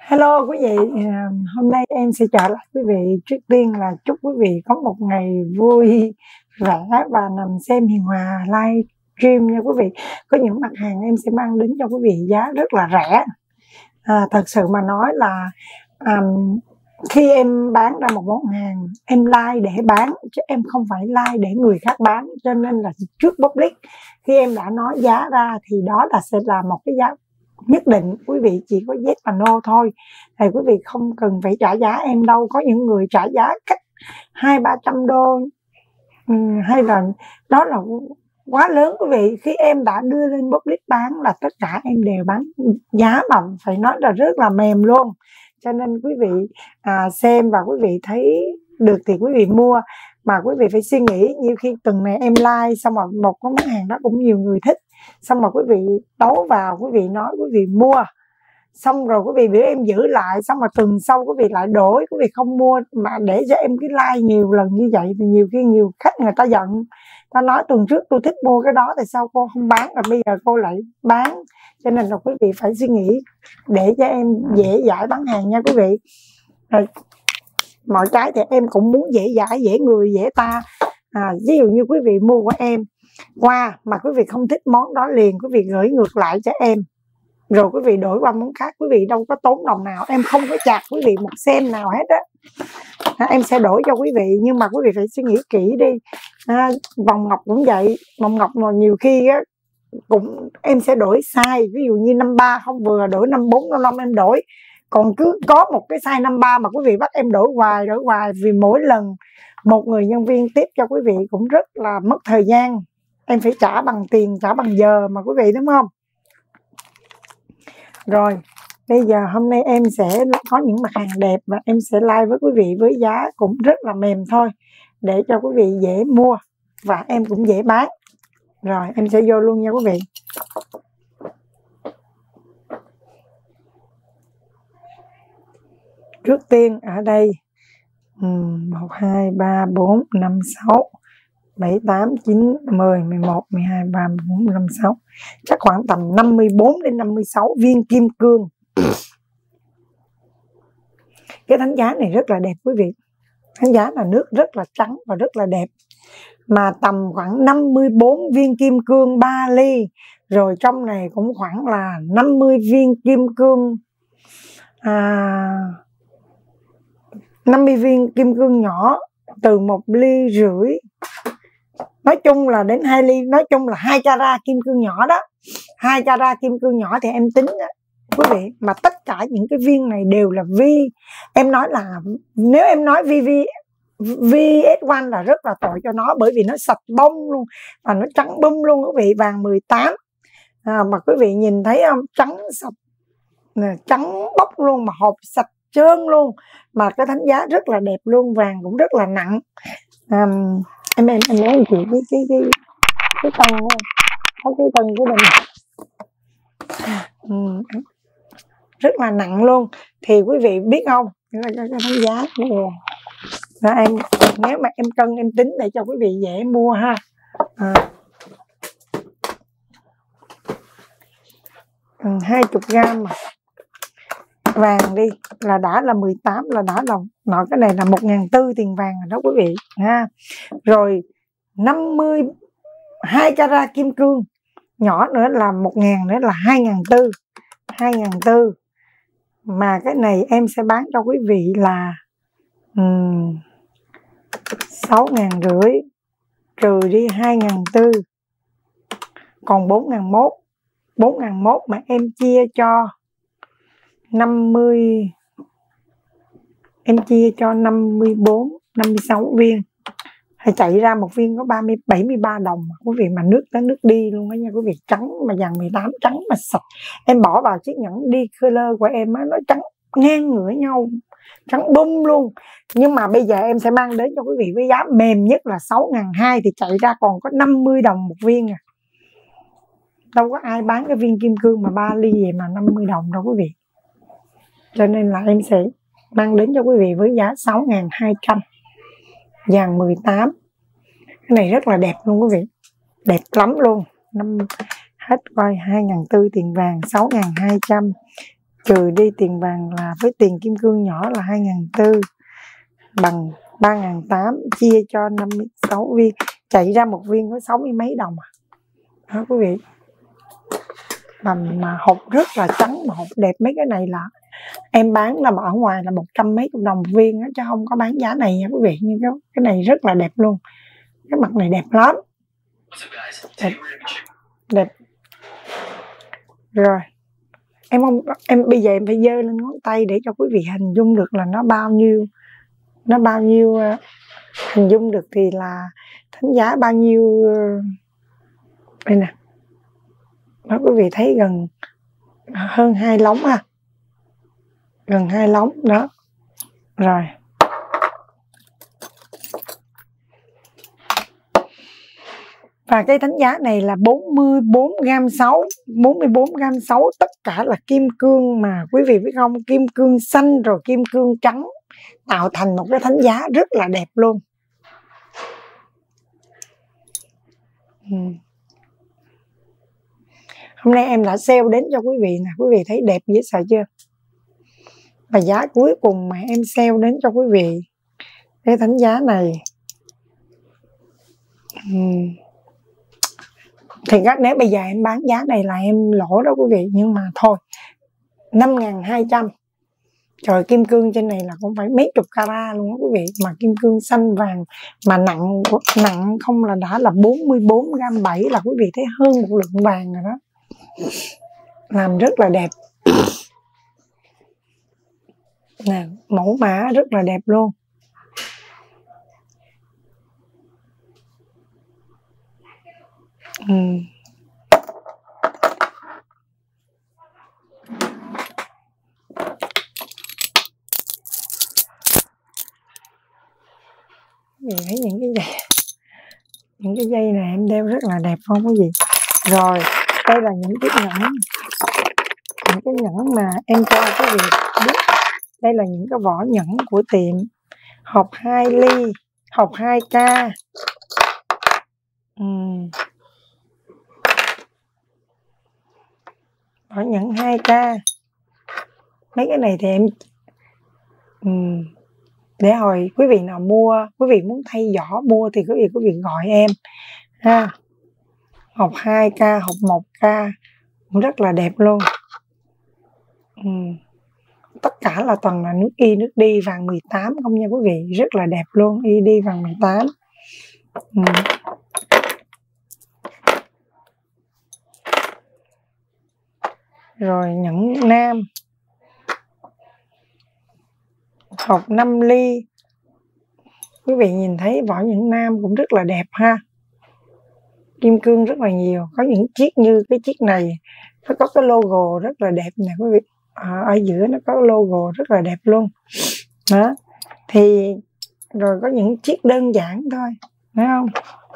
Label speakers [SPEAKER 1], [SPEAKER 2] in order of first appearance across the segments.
[SPEAKER 1] Hello quý vị, hôm nay em sẽ trở lại quý vị. Trước tiên là chúc quý vị có một ngày vui vẻ và nằm xem hiền hòa live stream nha quý vị. Có những mặt hàng em sẽ mang đến cho quý vị giá rất là rẻ. Thật sự mà nói là khi em bán ra một món hàng, em like để bán chứ em không phải like để người khác bán. Cho nên là trước public, khi em đã nói giá ra thì đó sẽ là một cái giá nhất định, quý vị chỉ có yes và no thôi. Thì quý vị không cần phải trả giá em đâu. Có những người trả giá cách 200-300 đô hay là đó là quá lớn quý vị. Khi em đã đưa lên public bán là tất cả em đều bán giá mà phải nói là rất là mềm luôn. Cho nên quý vị xem và quý vị thấy được thì quý vị mua. Mà quý vị phải suy nghĩ, nhiều khi tuần này em like xong rồi một cái món hàng đó cũng nhiều người thích, xong rồi quý vị đấu vào, quý vị nói quý vị mua, xong rồi quý vị biểu em giữ lại, xong rồi tuần sau quý vị lại đổi, quý vị không mua mà để cho em cái like nhiều lần như vậy thì nhiều khi nhiều khách người ta giận, ta nói tuần trước tôi thích mua cái đó tại sao cô không bán, rồi bây giờ cô lại bán. Cho nên là quý vị phải suy nghĩ để cho em dễ dãi bán hàng nha quý vị. Mọi cái thì em cũng muốn dễ dãi, dễ người dễ ta. Ví dụ như quý vị mua của em qua mà quý vị không thích món đó liền, quý vị gửi ngược lại cho em, rồi quý vị đổi qua món khác, quý vị đâu có tốn đồng nào, em không có chạc quý vị một sen nào hết á. Em sẽ đổi cho quý vị, nhưng mà quý vị phải suy nghĩ kỹ đi. Vòng ngọc cũng vậy, vòng ngọc mà nhiều khi á cũng em sẽ đổi size, ví dụ như 53 không vừa, đổi 54, 55 em đổi. Còn cứ có một cái size 53 mà quý vị bắt em đổi hoài, vì mỗi lần một người nhân viên tiếp cho quý vị cũng rất là mất thời gian. Em phải trả bằng tiền, trả bằng giờ mà quý vị, đúng không? Rồi, bây giờ hôm nay em sẽ có những mặt hàng đẹp và em sẽ live với quý vị với giá cũng rất là mềm thôi, để cho quý vị dễ mua và em cũng dễ bán. Rồi, em sẽ vô luôn nha quý vị. Trước tiên ở đây 1, 2, 3, 4, 5, 6, 7, 8, 9, 10, 11, 12, 13, 14, 15, 16. Chắc khoảng tầm 54 đến 56 viên kim cương. Cái thánh giá này rất là đẹp quý vị. Thánh giá là nước rất là trắng và rất là đẹp. Mà tầm khoảng 54 viên kim cương 3 ly. Rồi trong này cũng khoảng là 50 viên kim cương 50 viên kim cương nhỏ từ 1,5 ly. Nói chung là đến 2 ly, nói chung là 2 carat kim cương nhỏ đó. 2 carat kim cương nhỏ thì em tính đó, quý vị. Mà tất cả những cái viên này đều là em nói là nếu em nói VS1 là rất là tội cho nó, bởi vì nó sạch bông luôn và nó trắng bông luôn quý vị, vàng 18. Mà quý vị nhìn thấy không, trắng sạch, trắng bóc luôn, mà hộp sạch trơn luôn, mà cái thánh giá rất là đẹp luôn, vàng cũng rất là nặng. Em nói anh chị cái tầng cái tầng của mình rất là nặng luôn. Thì quý vị biết không, cái thánh giá đó em, nếu mà em cân em tính để cho quý vị dễ mua ha. 20 gram mà vàng đi là đã là 18, là đã là nói cái này là 1.400 tiền vàng rồi đó quý vị ha. Rồi 52 carat kim cương nhỏ nữa là 1.000, nữa là 2.400. 2.400 mà cái này em sẽ bán cho quý vị là 6.500, trừ đi 2.400 còn 4.100. 4.100 mà em chia cho 50, em chia cho 54, 56 viên thì chạy ra một viên có 73 đồng mà quý vị, mà nước tới nước đi luôn đó nha quý vị. Trắng mà vàng 18, trắng mà sạch. Em bỏ vào chiếc nhẫn đi color của em á, nó trắng ngang ngửa nhau, trắng bung luôn. Nhưng mà bây giờ em sẽ mang đến cho quý vị với giá mềm nhất là 6.200 thì chạy ra còn có 50 đồng một viên à. Đâu có ai bán cái viên kim cương mà 3 ly vậy mà 50 đồng đâu quý vị. Cho nên là em sẽ mang đến cho quý vị với giá 6.200, vàng 18. Cái này rất là đẹp luôn quý vị, đẹp lắm luôn. Hết coi 2.400 tiền vàng, 6.200 trừ đi tiền vàng là với tiền kim cương nhỏ là 2.400 bằng 3.800 chia cho 56 viên, chạy ra một viên có 60 mấy đồng à. Đó quý vị, mà hộp rất là trắng, mà hộp đẹp. Mấy cái này là em bán là ở ngoài là 100 mấy đồng một viên đó, chứ không có bán giá này nha quý vị. Nhưng cái này rất là đẹp luôn, cái mặt này đẹp lắm, đẹp. Rồi em bây giờ em phải giơ lên ngón tay để cho quý vị hình dung được là nó bao nhiêu, hình dung được thì là thánh giá bao nhiêu. Đây nè, đó quý vị thấy gần hơn 2 lóng ha, gần 2 lóng đó. Rồi và cái thánh giá này là 44 gam 6, tất cả là kim cương mà quý vị biết không, kim cương xanh rồi kim cương trắng tạo thành một cái thánh giá rất là đẹp luôn. Hôm nay em đã sale đến cho quý vị nè, quý vị thấy đẹp dễ sợ chưa? Và giá cuối cùng mà em sale đến cho quý vị cái thánh giá này thì nếu bây giờ em bán giá này là em lỗ đó quý vị, nhưng mà thôi, 5.200. Trời, kim cương trên này là cũng phải mấy chục carat luôn đó quý vị, mà kim cương xanh vàng mà nặng không là đã là 44 gam 7, là quý vị thấy hơn một lượng vàng rồi đó, làm rất là đẹp nè, mẫu mã rất là đẹp luôn. Quý vị thấy những cái dây này em đeo rất là đẹp không quý vị? Rồi đây là những cái nhẫn mà em cho quý vị biết. Đây là những cái vỏ nhẫn của tiệm, hộp 2 ly, hộp 2K. Vỏ nhẫn 2K. Mấy cái này thì em để hồi quý vị nào mua, quý vị muốn thay vỏ mua thì quý vị gọi em ha. Hộp 2K, hộp 1K cũng rất là đẹp luôn. Tất cả là toàn là nước y nước đi vàng 18 không nha quý vị, rất là đẹp luôn, y đi vàng 18. Rồi nhẫn nam, hộp 5 ly. Quý vị nhìn thấy vỏ nhẫn nam cũng rất là đẹp ha, kim cương rất là nhiều. Có những chiếc như cái chiếc này nó có cái logo rất là đẹp nè quý vị, ở giữa nó có logo rất là đẹp luôn đó. Thì rồi có những chiếc đơn giản thôi, thấy không?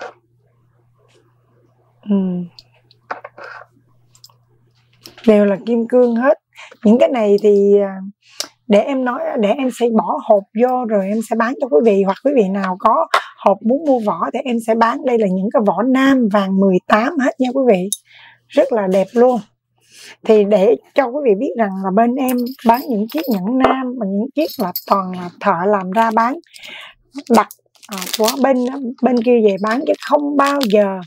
[SPEAKER 1] Đều là kim cương hết. Những cái này thì để em sẽ bỏ hộp vô rồi em sẽ bán cho quý vị, hoặc quý vị nào có hộp muốn mua vỏ thì em sẽ bán. Đây là những cái vỏ nam vàng 18 hết nha quý vị, rất là đẹp luôn. Thì để cho quý vị biết rằng là bên em bán những chiếc nhẫn nam và những chiếc là toàn là thợ làm ra bán, đặt của bên kia về bán, chứ không bao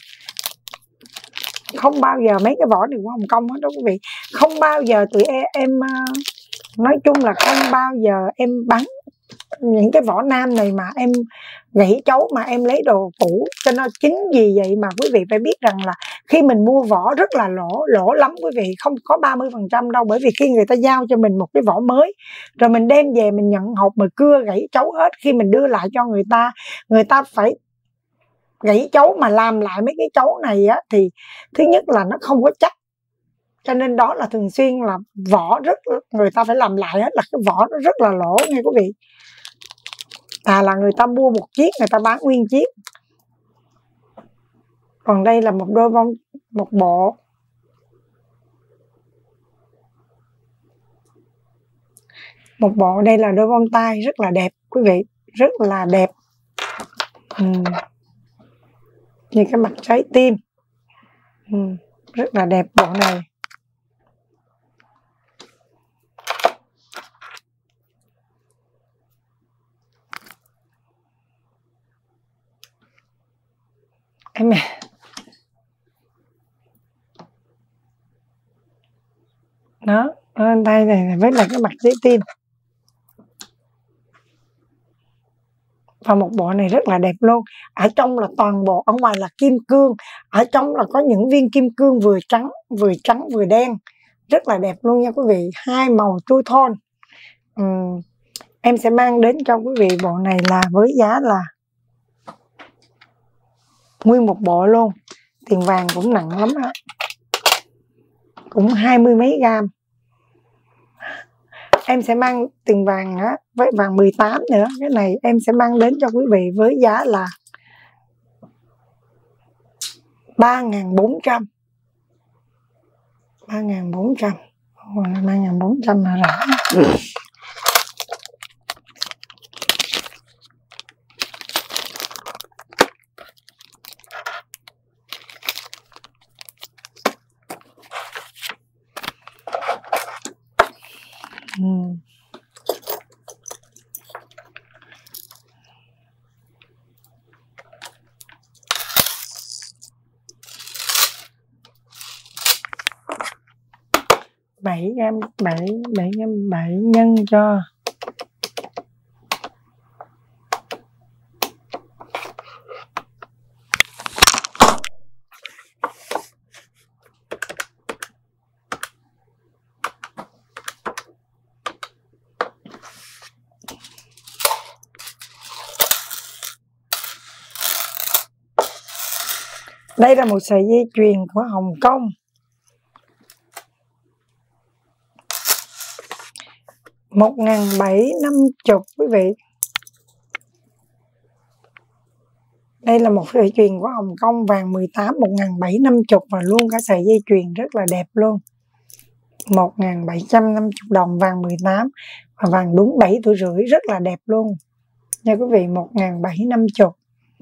[SPEAKER 1] giờ mấy cái vỏ này của Hồng Kông hết đó quý vị. Không bao giờ tụi em nói chung là không bao giờ em bán những cái vỏ nam này mà em gãy chấu mà em lấy đồ cũ cho nó. Chính vì vậy mà quý vị phải biết rằng là khi mình mua vỏ rất là lỗ lắm quý vị, không có 30% đâu. Bởi vì khi người ta giao cho mình một cái vỏ mới rồi mình đem về mình nhận hộp mà cưa gãy chấu hết, khi mình đưa lại cho người ta phải gãy chấu mà làm lại mấy cái chấu này á, thì thứ nhất là nó không có chắc, cho nên đó là thường xuyên là vỏ người ta phải làm lại hết, là cái vỏ nó rất là lỗ nha quý vị. Là người ta mua một chiếc người ta bán nguyên chiếc. Còn đây là một bộ đây là đôi bông tai rất là đẹp quý vị, rất là đẹp. Như cái mặt trái tim, rất là đẹp bộ này. Em đó, tay này với lại cái mặt giấy tim. Và một bộ này rất là đẹp luôn. Ở trong là toàn bộ, ở ngoài là kim cương, ở trong là có những viên kim cương vừa trắng vừa đen, rất là đẹp luôn nha quý vị. Hai màu two tone. Em sẽ mang đến cho quý vị bộ này là với giá là nguyên một bộ luôn. Tiền vàng cũng nặng lắm á, cũng 20 mấy gram. Em sẽ mang tiền vàng á, với vàng 18 nữa. Cái này em sẽ mang đến cho quý vị với giá là 3.400. 3.400. 3.400 là rẻ. Bảy nhân cho đây là một sợi dây chuyền của Hồng Kông. 1.750 quý vị. Đây là một sợi chuyền của Hồng Kông, vàng 18, 1.750 và luôn cả sợi dây chuyền rất là đẹp luôn. 1.750 đồng, vàng 18 và vàng đúng 7 tuổi rưỡi, rất là đẹp luôn nha quý vị. 1.750.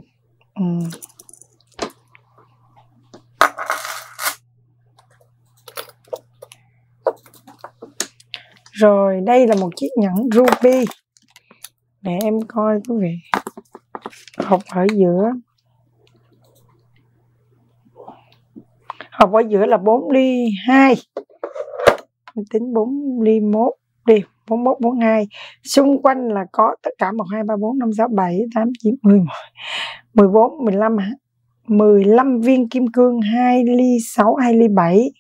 [SPEAKER 1] Rồi đây là một chiếc nhẫn ruby. Để em coi quý vị. Hộp ở giữa. Hộp ở giữa là 4 ly 2. Tính 4 ly 1 đi, 41, 42. Xung quanh là có tất cả 1, 2, 3, 4, 5, 6, 7, 8, 9, 10, 14, 15 viên kim cương, 2 ly 6, 2 ly 7.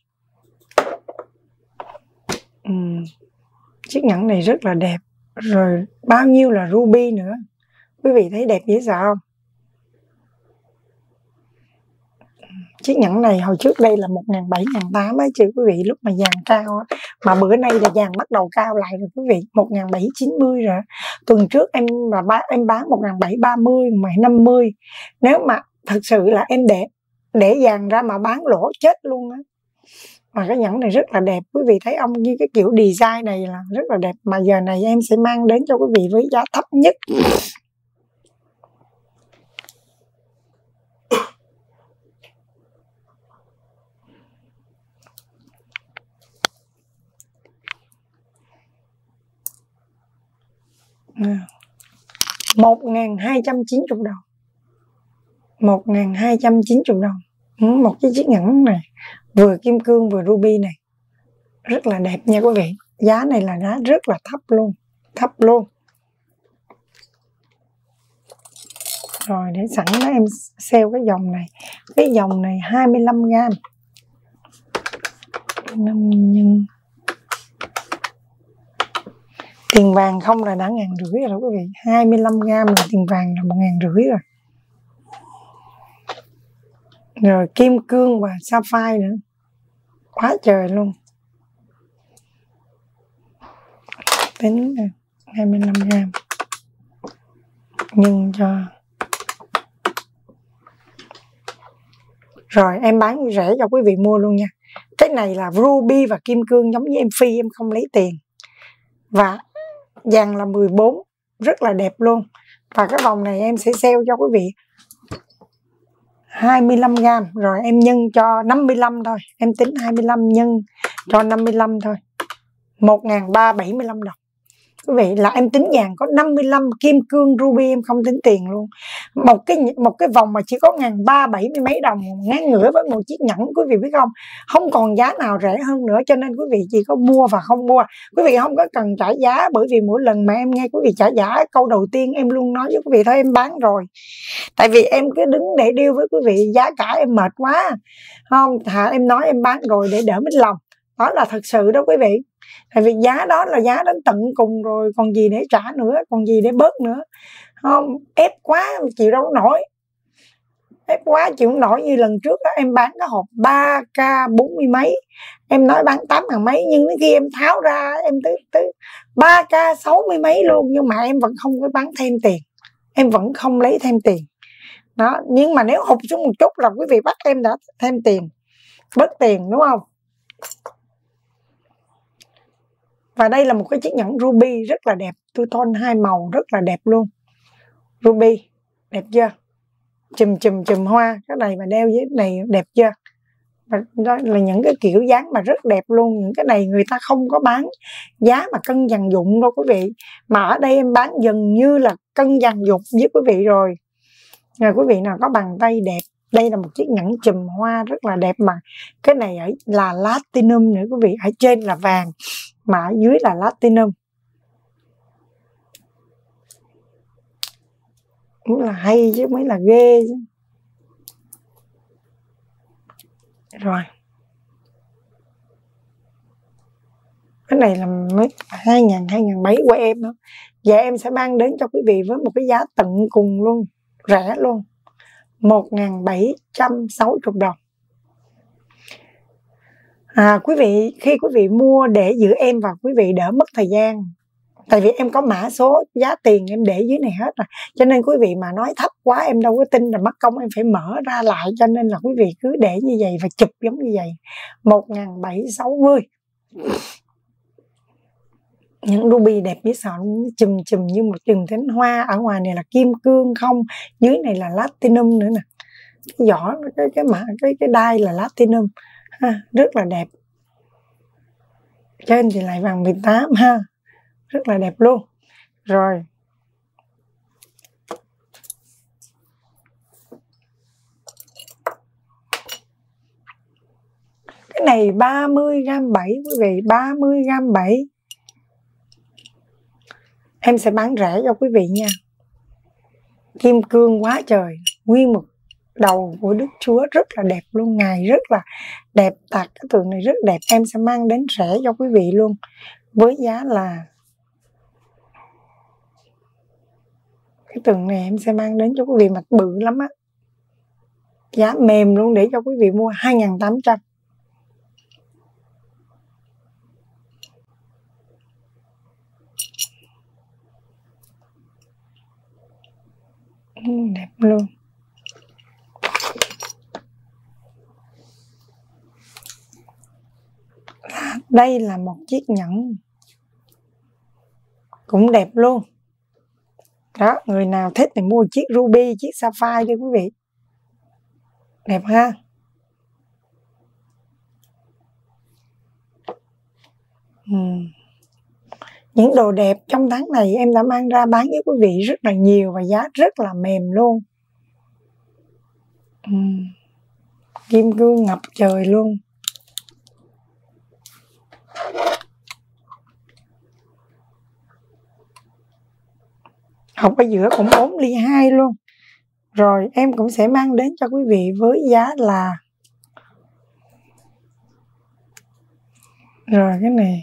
[SPEAKER 1] Chiếc nhẫn này rất là đẹp. Rồi bao nhiêu là ruby nữa. Quý vị thấy đẹp dễ sợ không? Chiếc nhẫn này hồi trước đây là 1.700, 1.800 ấy chứ quý vị, lúc mà vàng cao á. Mà bữa nay là vàng bắt đầu cao lại rồi quý vị, 1.790 rồi. Tuần trước em bán 1.730, 1.750. Nếu mà thật sự là em để vàng ra mà bán lỗ chết luôn á. Mà cái nhẫn này rất là đẹp, quý vị thấy không? Như cái kiểu design này là rất là đẹp. Mà giờ này em sẽ mang đến cho quý vị với giá thấp nhất. À, 1.290 đồng. 1.290 đồng. Một cái chiếc nhẫn này vừa kim cương vừa ruby này rất là đẹp nha quý vị. Giá này là giá rất là thấp luôn. Thấp luôn. Rồi để sẵn đó em sale cái dòng này. Cái dòng này 25g. 5 nhân. Tiền vàng không là đã 1.500 rồi quý vị. 25g là tiền vàng là 1.500 rồi. Rồi kim cương và sapphire nữa. Quá trời luôn. Tính 25g. Nhưng cho. Rồi em bán rẻ cho quý vị mua luôn nha. Cái này là ruby và kim cương, giống như em phi em không lấy tiền. Và vàng là 14, rất là đẹp luôn. Và cái vòng này em sẽ sale cho quý vị 25g. Rồi em nhân cho 55 thôi. Em tính 25 nhân cho 55 thôi. 1.375 đồng. Quý vị, là em tính vàng có 55 kim cương ruby, em không tính tiền luôn. Một cái vòng mà chỉ có 1.370 mấy đồng, ngang ngửa với một chiếc nhẫn, quý vị biết không? Không còn giá nào rẻ hơn nữa, cho nên quý vị chỉ có mua và không mua. Quý vị không có cần trả giá, bởi vì mỗi lần mà em nghe quý vị trả giá, câu đầu tiên em luôn nói với quý vị thôi, em bán rồi. Tại vì em cứ đứng để deal với quý vị giá cả em mệt quá, không thà em nói em bán rồi để đỡ mít lòng. Đó là thật sự đó quý vị. Tại vì giá đó là giá đến tận cùng rồi, còn gì để trả nữa, còn gì để bớt nữa. Không, ép quá chịu đâu nổi, ép quá chịu không nổi. Như lần trước đó, em bán cái hộp 3k 40 mấy, em nói bán 8.000 mấy, nhưng khi em tháo ra em tới 3k 60 mấy luôn, nhưng mà em vẫn không có bán thêm tiền, em vẫn không lấy thêm tiền đó. Nhưng mà nếu hụt xuống một chút là quý vị bắt em đã thêm tiền, bớt tiền, đúng không? Và đây là một cái chiếc nhẫn ruby rất là đẹp, two tone 2 màu rất là đẹp luôn. Ruby đẹp chưa? Chùm hoa, cái này mà đeo với này đẹp chưa? Và đó là những cái kiểu dáng mà rất đẹp luôn. Những cái này người ta không có bán giá mà cân dàn dụng đâu quý vị, mà ở đây em bán gần như là cân dàn dụng với quý vị rồi. Rồi quý vị nào có bàn tay đẹp, đây là một chiếc nhẫn chùm hoa rất là đẹp, mà cái này ở là platinum nữa quý vị, ở trên là vàng mà ở dưới là platinum, cũng là hay chứ mới là ghê chứ. Rồi cái này là mới 2.000 của em đó, và em sẽ mang đến cho quý vị với một cái giá tận cùng luôn, rẻ luôn, 1.760 đồng. Quý vị, khi quý vị mua để giữ em và quý vị đỡ mất thời gian, tại vì em có mã số giá tiền em để dưới này hết rồi, cho nên quý vị mà nói thấp quá em đâu có tin, là mất công em phải mở ra lại, cho nên là quý vị cứ để như vậy và chụp giống như vậy. 1.760. Những ruby đẹp biết sao, chùm như một chùm cánh hoa. Ở ngoài này là kim cương không, dưới này là platinum nữa nè, cái vỏ cái đai là platinum ha, rất là đẹp. Trên thì lại vàng 18 ha, rất là đẹp luôn. Rồi cái này 30g 7 quý vị, 30g 7 em sẽ bán rẻ cho quý vị nha. Kim cương quá trời, nguyên một đầu của Đức Chúa rất là đẹp luôn, ngài rất là đẹp, tạc cái tượng này rất đẹp. Em sẽ mang đến rẻ cho quý vị luôn, với giá là cái tượng này em sẽ mang đến cho quý vị, mặt bự lắm á, giá mềm luôn để cho quý vị mua 2.800. Đẹp luôn. Đây là một chiếc nhẫn cũng đẹp luôn đó, người nào thích thì mua chiếc ruby, chiếc sapphire đi quý vị, đẹp ha. Những đồ đẹp trong tháng này em đã mang ra bán với quý vị rất là nhiều và giá rất là mềm luôn. Kim cương ngập trời luôn. Học ở giữa cũng 4 ly 2 luôn. Rồi em cũng sẽ mang đến cho quý vị với giá là, rồi cái này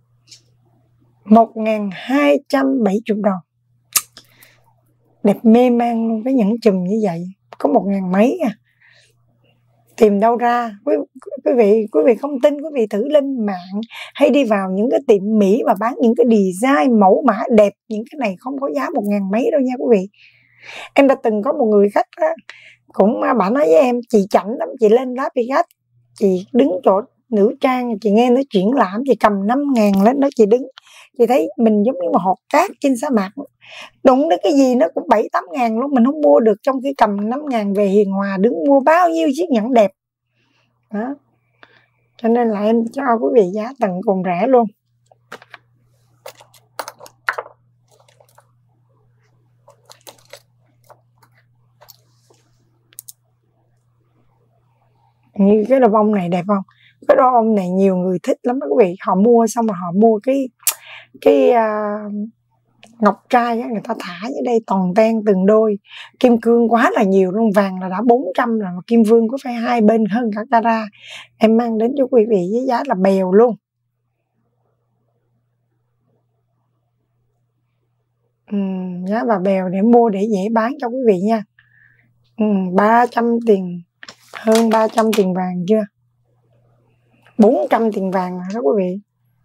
[SPEAKER 1] 1.270 đồng. Đẹp mê man luôn, cái nhẫn chùm như vậy có 1.000 mấy à. Tìm đâu ra quý vị không tin, quý vị thử lên mạng hay đi vào những cái tiệm Mỹ mà bán những cái design mẫu mã đẹp, những cái này không có giá 1.000 mấy đâu nha quý vị. Em đã từng có một người khách đó, cũng bà nói với em, chị chảnh lắm, chị lên Las Vegas, chị đứng chỗ nữ trang, chị nghe nói triển lãm, chị cầm 5.000 lên đó, chị đứng, chị thấy mình giống như một hột cát trên sa mạc, đụng đến cái gì nó cũng 7-8 ngàn luôn, mình không mua được, trong khi cầm 5.000 về Hiền Hòa đứng mua bao nhiêu chiếc nhẫn đẹp đó. Cho nên là em cho quý vị giá tận cùng rẻ luôn. Như cái đôi bông này đẹp không? Cái đôi bông này nhiều người thích lắm quý vị. Họ mua xong rồi họ mua cái ngọc trai á, người ta thả ở đây toàn ten từng đôi. Kim cương quá là nhiều luôn, vàng là đã 400 rồi, mà kim vương có phải hai bên hơn cả carat. Em mang đến cho quý vị với giá là bèo luôn. Giá và bèo để mua để dễ bán cho quý vị nha. 300 tiền, hơn 300 tiền vàng chưa? 400 tiền vàng rồi đó quý vị.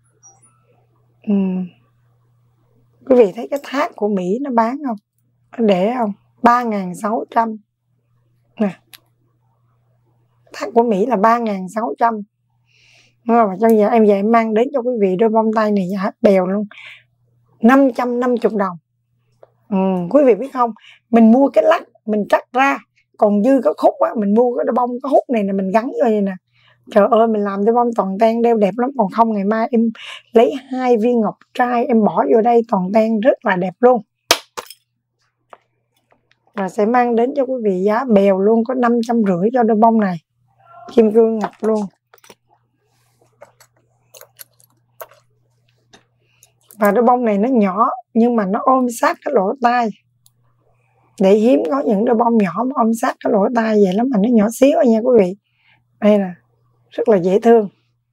[SPEAKER 1] Quý vị thấy cái thác của Mỹ nó bán không? Nó để không? 3.600 nè. Thác của Mỹ là 3.600. Mà cho giờ em mang đến cho quý vị đôi bông tai này giá bèo luôn, 550 đồng. Quý vị biết không, mình mua cái lắc mình cắt ra, còn dư cái khúc á, mình mua cái đôi bông cái hút này nè, mình gắn vô đây nè. Trời ơi, mình làm đôi bông toàn ten đeo đẹp lắm. Còn không ngày mai em lấy 2 viên ngọc trai em bỏ vô đây toàn ten rất là đẹp luôn. Và sẽ mang đến cho quý vị giá bèo luôn, có 550 cho đôi bông này, kim cương ngọc luôn. Và đôi bông này nó nhỏ nhưng mà nó ôm sát cái lỗ tai. Để hiếm có những đôi bông nhỏ mà ôm sát cái lỗ tai vậy lắm, mà nó nhỏ xíu nha quý vị. Đây nè, rất là dễ thương.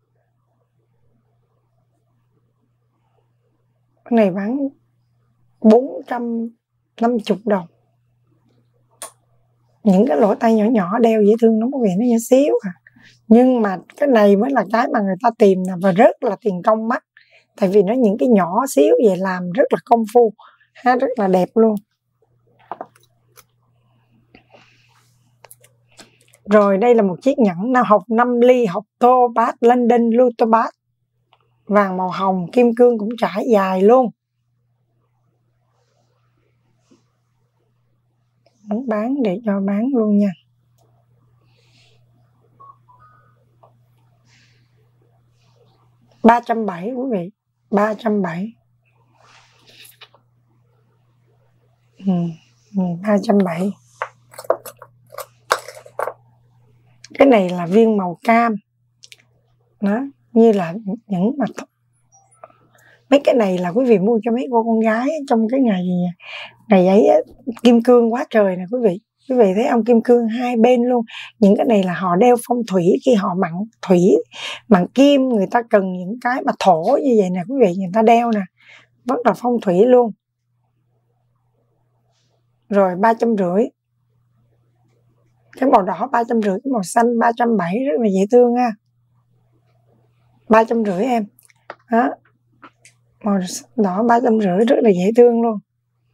[SPEAKER 1] Cái này bán 450 đồng. Những cái lỗ tai nhỏ nhỏ đeo dễ thương lắm quý vị, nó nhỏ xíu à. Nhưng mà cái này mới là cái mà người ta tìm nè, và rất là tiền công mắc. Tại vì nó những cái nhỏ xíu về làm rất là công phu, rất là đẹp luôn. Rồi đây là một chiếc nhẫn nào hộp 5 ly, hộp tô bát London Lutobat, vàng màu hồng, kim cương cũng trải dài luôn. Muốn bán để cho bán luôn nha. $370 quý vị, 370. 370. Cái này là viên màu cam đó, như là những mà mấy cái này là quý vị mua cho mấy cô con gái trong cái ngày ấy kim cương quá trời nè quý vị. Quý vị thấy ông, kim cương hai bên luôn. Những cái này là họ đeo phong thủy, khi họ mặn thủy mặn kim, người ta cần những cái mà thổ như vậy nè quý vị, người ta đeo nè, rất là phong thủy luôn. Rồi 350. Cái màu đỏ 350, cái màu xanh 370, rất là dễ thương ha. 350 em đó, màu đỏ 350 rất là dễ thương luôn.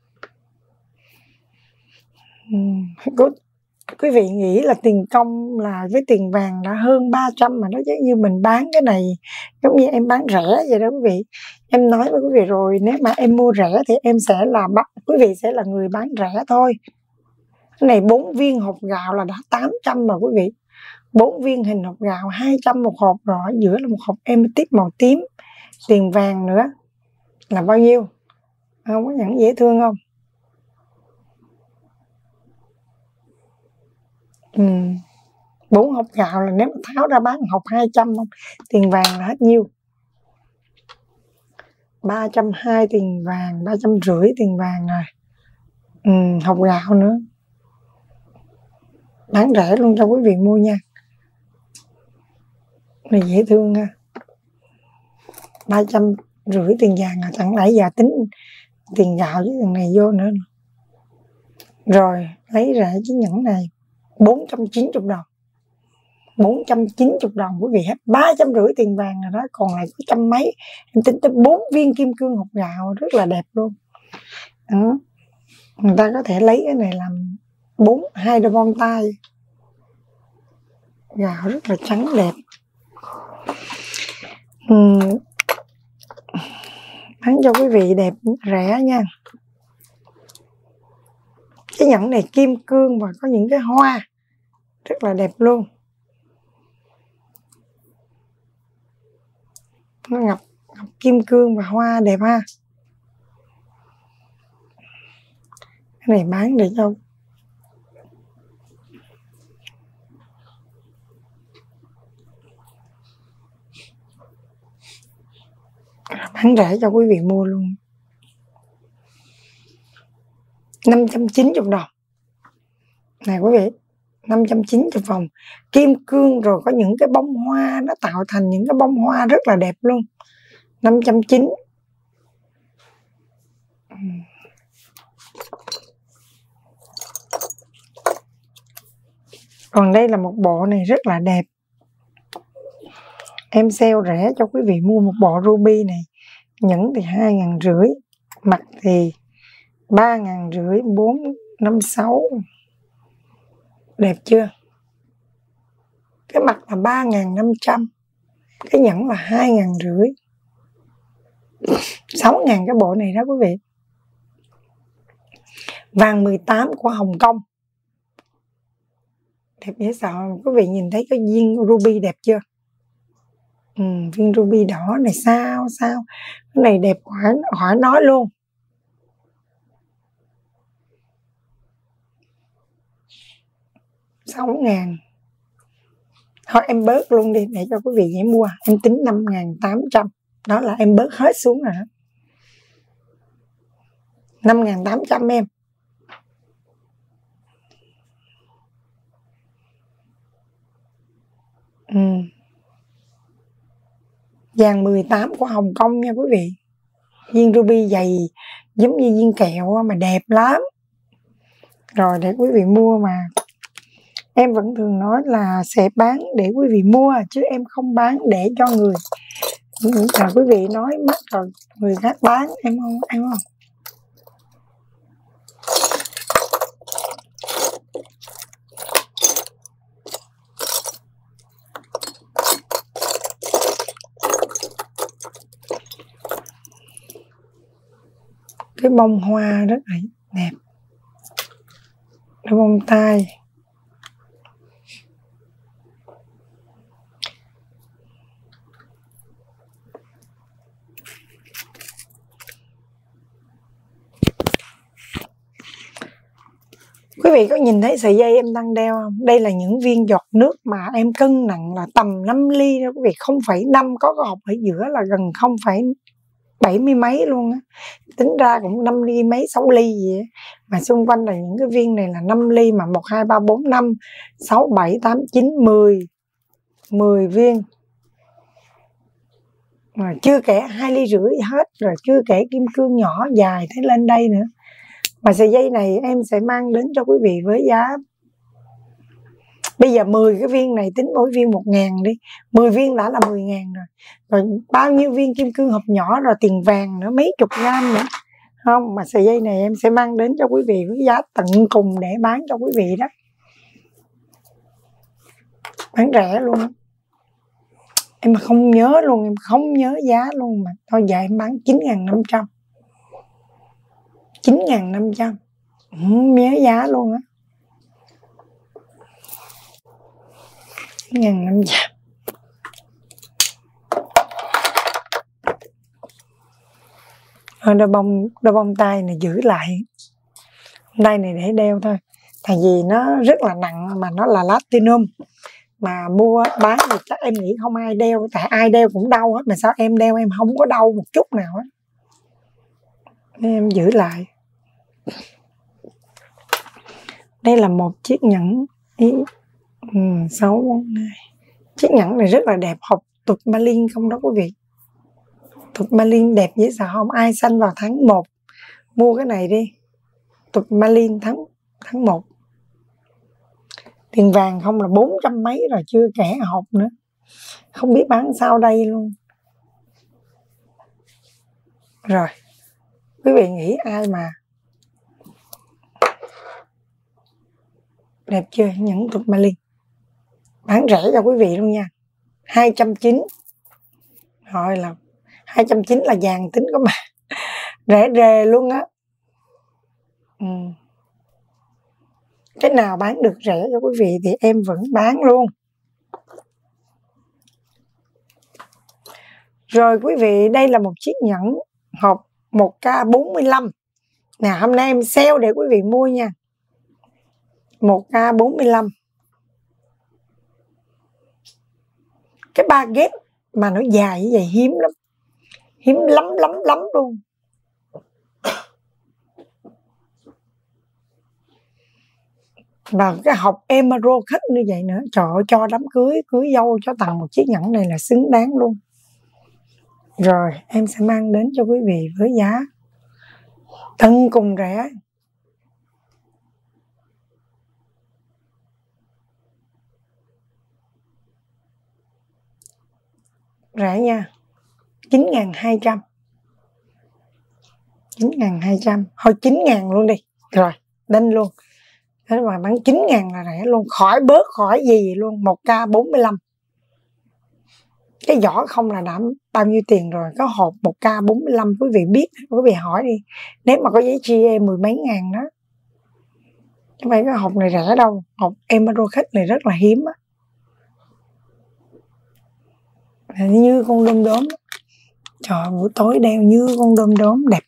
[SPEAKER 1] Quý vị nghĩ là tiền công là với tiền vàng đã hơn 300 mà nó giống như mình bán cái này giống như em bán rẻ vậy đó quý vị. Em nói với quý vị rồi, nếu mà em mua rẻ thì em sẽ là quý vị sẽ là người bán rẻ thôi. Cái này 4 viên hột gạo là đã 800 mà quý vị. 4 viên hình hột gạo 200 một hộp, rồi ở giữa là một hộp amethyst màu tím. Tiền vàng nữa là bao nhiêu? Không có nhẫn dễ thương không? 4 hộp gạo là nếu mà tháo ra bán hộp 200 không? Tiền vàng là hết nhiêu? 320 tiền vàng, 350 tiền vàng rồi. Hộp gạo nữa. Bán rẻ luôn cho quý vị mua nha. Này dễ thương ha. 350 tiền vàng à, chẳng lẽ giờ tính tiền gạo với thằng này vô nữa. Rồi lấy rẻ chiếc nhẫn này 490 đồng. 490 đồng quý vị hết. 350 tiền vàng rồi đó, còn lại có trăm mấy. Em tính tới 4 viên kim cương hột gạo rất là đẹp luôn đó. Người ta có thể lấy cái này làm 2 đôi bông tai gạo rất là trắng đẹp. Bán cho quý vị đẹp rẻ nha. Cái nhẫn này kim cương và có những cái hoa rất là đẹp luôn. Nó ngập kim cương và hoa đẹp ha. Cái này bán để cho Bán rẻ cho quý vị mua luôn. 590 đồng. Này quý vị, 590 đồng. Kim cương rồi có những cái bông hoa, nó tạo thành những cái bông hoa rất là đẹp luôn. 590. Còn đây là một bộ này rất là đẹp. Em sale rẻ cho quý vị mua một bộ ruby này. Nhẫn thì 2.500, mặt thì 3.500, 4, 5, 6. Đẹp chưa? Cái mặt là 3.500, cái nhẫn là 2.500, 6.000 cái bộ này đó quý vị. Vàng 18 của Hồng Kông. Đẹp dễ sợ. Quý vị nhìn thấy cái viên ruby đẹp chưa? Viên ruby đỏ này sao? Cái này đẹp khỏi nói luôn. $6.000. Thôi em bớt luôn đi để cho quý vị dễ mua. Em tính 5.800. Đó là em bớt hết xuống rồi đó. 5.800 em. Vàng 18 của Hồng Kông nha quý vị. Viên ruby dày giống như viên kẹo mà đẹp lắm. Rồi để quý vị mua mà. Em vẫn thường nói là sẽ bán để quý vị mua, chứ em không bán để cho người. Quý vị nói mắc rồi người khác bán, em không. Cái bông hoa rất là đẹp. Cái bông tai. Quý vị có nhìn thấy sợi dây em đang đeo không? Đây là những viên giọt nước mà em cân nặng là tầm 5 ly đó quý vị. 0,5 có cái hộp ở giữa là gần 0,70 mấy luôn á. Tính ra cũng 5 ly mấy, 6 ly gì á. Mà xung quanh là những cái viên này là 5 ly mà 1, 2, 3, 4, 5, 6, 7, 8, 9, 10 viên. Mà chưa kể 2,5 ly hết, rồi chưa kể kim cương nhỏ dài thế lên đây nữa. Mà sợi dây này em sẽ mang đến cho quý vị với giá, bây giờ 10 cái viên này tính mỗi viên 1.000 đi, 10 viên đã là 10.000 rồi. Rồi bao nhiêu viên kim cương hộp nhỏ, rồi tiền vàng nữa, mấy chục gram nữa. Không, mà sợi dây này em sẽ mang đến cho quý vị với giá tận cùng để bán cho quý vị đó. Bán rẻ luôn. Em mà không nhớ luôn, em không nhớ giá luôn mà. Thôi giờ em bán 9.500. 9.500. Không nhớ giá luôn á. 9.500. Đôi bông tai này giữ lại. Đây này để đeo thôi. Tại vì nó rất là nặng mà nó là platinum. Mà mua bán thì chắc em nghĩ không ai đeo. Tại ai đeo cũng đau hết. Mà sao em đeo em không có đau một chút nào hết. Nên em giữ lại. Đây là một chiếc nhẫn 6, 4, 2. Chiếc nhẫn này rất là đẹp. Hộp tourmaline không đó quý vị. Tourmaline đẹp dễ sợ không? Ai sanh vào tháng 1 mua cái này đi. Tourmaline tháng 1. Tiền vàng không là 400 mấy rồi, chưa kể hộp nữa. Không biết bán sao đây luôn. Rồi, quý vị nghĩ ai mà đẹp chưa? Nhẫn tourmaline bán rẻ cho quý vị luôn nha. 290. Rồi là 290 là vàng tính có mà rẻ rề luôn á. Cái nào bán được rẻ cho quý vị thì em vẫn bán luôn. Rồi quý vị, đây là một chiếc nhẫn hộp 1K45. Nè, hôm nay em sale để quý vị mua nha. 1K45. Cái baguette mà nó dài như vậy hiếm lắm. hiếm lắm lắm lắm luôn. Và cái hộp emerald khích như vậy nữa, trời ơi, cho đám cưới, cưới dâu cho tặng một chiếc nhẫn này là xứng đáng luôn. Rồi em sẽ mang đến cho quý vị với giá tận cùng rẻ. Rẻ nha, 9.200. 9.200, thôi 9.000 luôn đi. Rồi, đinh luôn. Thế mà bán 9.000 là rẻ luôn, khỏi bớt khỏi gì luôn, 1k45. Cái giỏ không là đã bao nhiêu tiền rồi, có hộp 1k45 quý vị biết, quý vị hỏi đi. Nếu mà có giấy GE 10 mấy ngàn đó. Chứ phải cái hộp này rẻ đâu, hộp emerald khích này rất là hiếm á. Như con đom đóm. Trời ơi, buổi tối đeo như con đom đóm đẹp.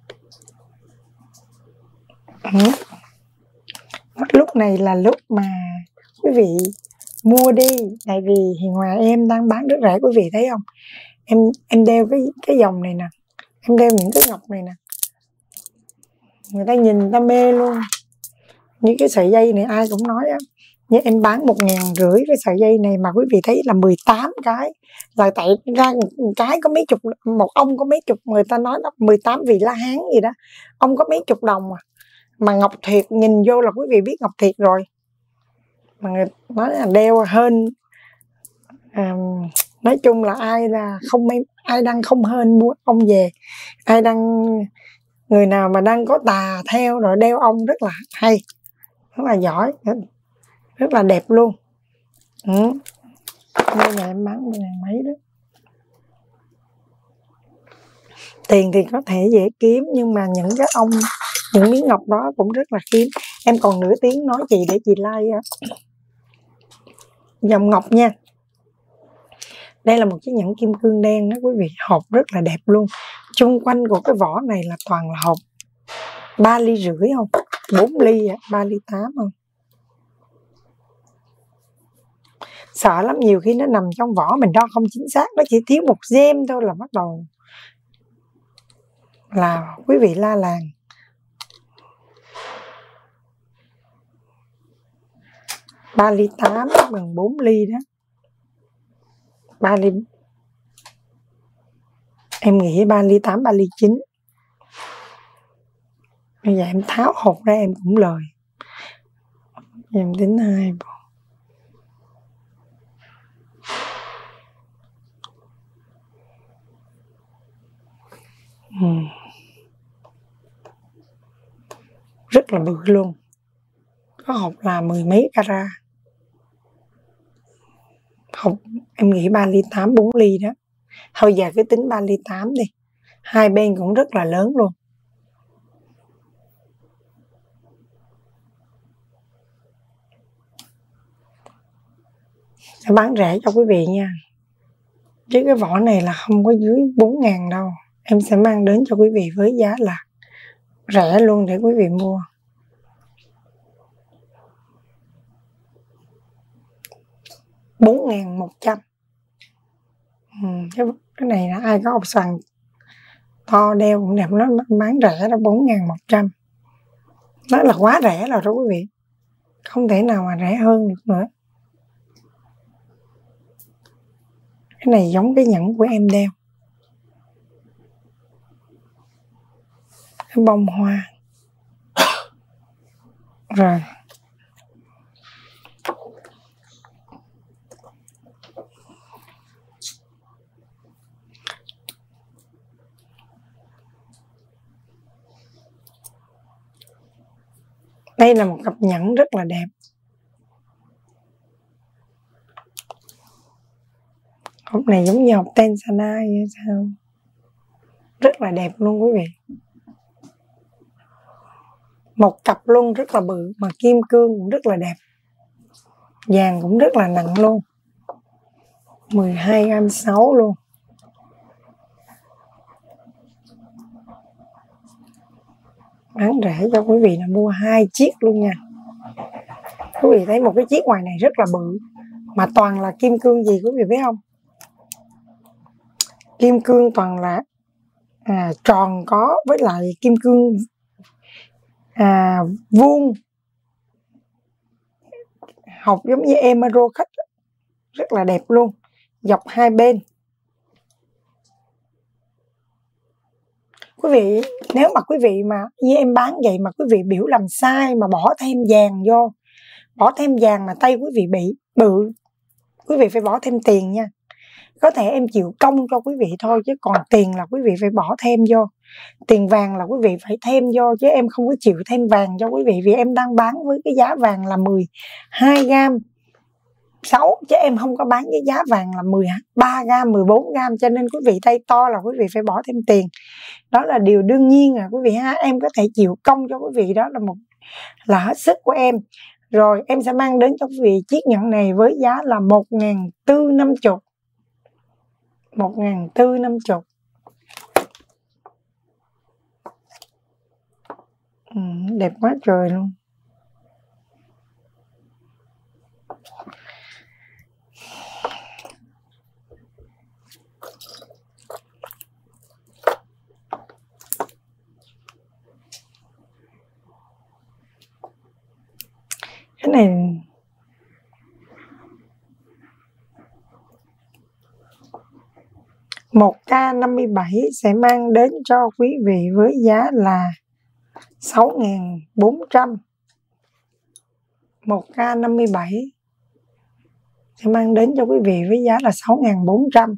[SPEAKER 1] Lúc này là lúc mà quý vị mua đi, tại vì Hiền Hòa em đang bán rất rẻ, quý vị thấy không? Em đeo cái dòng này nè, em đeo những cái ngọc này nè, người ta nhìn người ta mê luôn. Như cái sợi dây này ai cũng nói á, như em bán 1.500 cái sợi dây này mà quý vị thấy là 18 cái, là tại ra một cái có mấy chục, một ông có mấy chục, người ta nói là 18 vị La Hán gì đó, ông có mấy chục đồng mà ngọc thiệt, nhìn vô là quý vị biết ngọc thiệt rồi. Mà người nói là đeo hơn, nói chung là ai đang không hên mua ông về, ai đang, người nào mà đang có tà theo rồi đeo ông rất là hay, rất là giỏi, rất là đẹp luôn. Đây là em bán 1.000 mấy đó. Tiền thì có thể dễ kiếm, nhưng mà những cái ông, những miếng ngọc đó cũng rất là kiếm. Em còn nửa tiếng nói chị để chị like dòng ngọc nha. Đây là một chiếc nhẫn kim cương đen đó quý vị, hộp rất là đẹp luôn. Chung quanh của cái vỏ này là toàn là hộp 3,5 ly không, 4 ly, 3,8 ly không. Sợ lắm, nhiều khi nó nằm trong vỏ mình đo không chính xác, nó chỉ thiếu một gem thôi là bắt đầu là quý vị la làng. Ba ly 8 bằng 4 ly đó. 3 ly, em nghĩ 3 ly 8, 3 ly 9. Bây giờ em tháo hộp ra em cũng lời. Em tính 2 bộ. Rất là bự luôn. Có hộp là 10 mấy carat. Hộp em nghĩ 3 ly 8, 4 ly đó. Thôi giờ cứ tính 3 ly 8 đi. Hai bên cũng rất là lớn luôn. Sẽ bán rẻ cho quý vị nha. Chứ cái vỏ này là không có dưới 4.000 đâu. Em sẽ mang đến cho quý vị với giá là rẻ luôn để quý vị mua. $4.100. Cái này là ai có hộp xoàn to đeo cũng đẹp, nó bán rẻ là 4.100. Nó là quá rẻ rồi đó quý vị, không thể nào mà rẻ hơn được nữa. Cái này giống cái nhẫn của em đeo, cái bông hoa. Rồi đây là một cặp nhẫn rất là đẹp. Hộp này giống như hộp Tanzanite hay sao, rất là đẹp luôn quý vị. Một cặp luôn, rất là bự, mà kim cương cũng rất là đẹp, vàng cũng rất là nặng luôn, 12g6 luôn. Bán rẻ cho quý vị là mua 2 chiếc luôn nha. Quý vị thấy một cái chiếc ngoài này rất là bự, mà toàn là kim cương gì quý vị biết không? Kim cương toàn là tròn có với lại kim cương vuông, hộp giống như emerald khách, rất là đẹp luôn, dọc hai bên. Quý vị, nếu mà quý vị mà như em bán vậy mà quý vị biểu làm sai mà bỏ thêm vàng vô, bỏ thêm vàng mà tay quý vị bị bự, quý vị phải bỏ thêm tiền nha. Có thể em chịu công cho quý vị thôi, chứ còn tiền là quý vị phải bỏ thêm vô. Tiền vàng là quý vị phải thêm vô, chứ em không có chịu thêm vàng cho quý vị, vì em đang bán với cái giá vàng là 12 gram 6, chứ em không có bán với giá vàng là 13 gram 14 gram, cho nên quý vị tay to là quý vị phải bỏ thêm tiền. Đó là điều đương nhiên quý vị ha. Em có thể chịu công cho quý vị, đó là hết sức của em. Rồi em sẽ mang đến cho quý vị chiếc nhẫn này với giá là 1.450. 1.450. Đẹp quá trời luôn. Cái này một K57 sẽ mang đến cho quý vị với giá là 6.400. 1 K57 sẽ mang đến cho quý vị với giá là 6.400.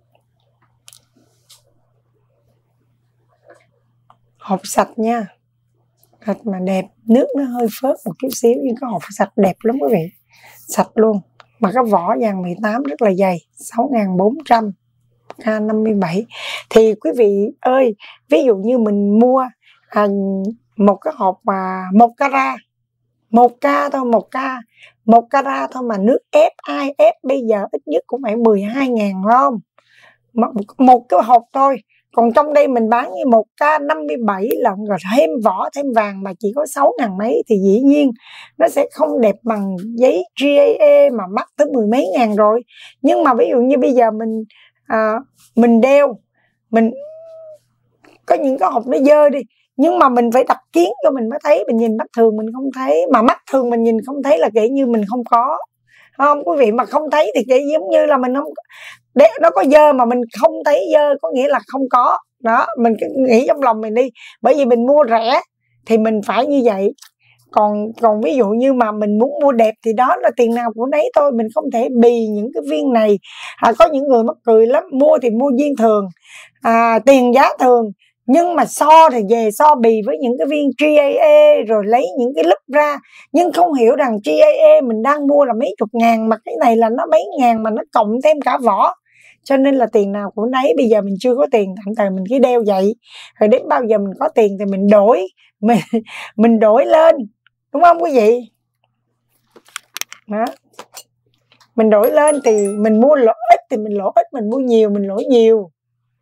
[SPEAKER 1] Hộp sạch nha, sạch mà đẹp, nước nó hơi phớt một chút xíu nhưng cái hộp sạch đẹp lắm quý vị, sạch luôn. Mà cái vỏ vàng 18 rất là dày. 6.400 K57. Thì quý vị ơi, ví dụ như mình mua một cái hộp 1 carat, 1K thôi, 1 carat thôi mà nước ép ai ép bây giờ ít nhất cũng phải 12.000 không? Một cái hộp thôi. Còn trong đây mình bán như 1 K57 lần rồi thêm vỏ thêm vàng mà chỉ có 6.000 mấy, thì dĩ nhiên nó sẽ không đẹp bằng giấy GAA mà mắc tới 10 mấy ngàn rồi. Nhưng mà ví dụ như bây giờ mình đeo, mình có những cái hộp nó dơ đi, nhưng mà mình phải đặt kiến cho mình mới thấy, mình nhìn mắt thường mình không thấy, mà mắt thường mình nhìn không thấy là kể như mình không có. Không quý vị, mà không thấy thì kể giống như là mình không, nó có dơ mà mình không thấy dơ có nghĩa là không có. Đó, mình cứ nghĩ trong lòng mình đi, bởi vì mình mua rẻ thì mình phải như vậy. Còn ví dụ như mà mình muốn mua đẹp thì đó là tiền nào của nấy thôi, mình không thể bì những cái viên này. Có những người mắc cười lắm, mua thì mua viên thường, tiền giá thường, nhưng mà so thì về so bì với những cái viên GAA rồi lấy những cái lớp ra, nhưng không hiểu rằng GAA mình đang mua là mấy chục ngàn mà cái này là nó mấy ngàn mà nó cộng thêm cả vỏ. Cho nên là tiền nào của nấy. Bây giờ mình chưa có tiền, tạm thời mình cứ đeo vậy, rồi đến bao giờ mình có tiền thì mình đổi, mình đổi lên, đúng không quý vị? Đó, mình đổi lên thì mình mua lỗ ít thì mình lỗ ít, mình mua nhiều mình lỗ nhiều.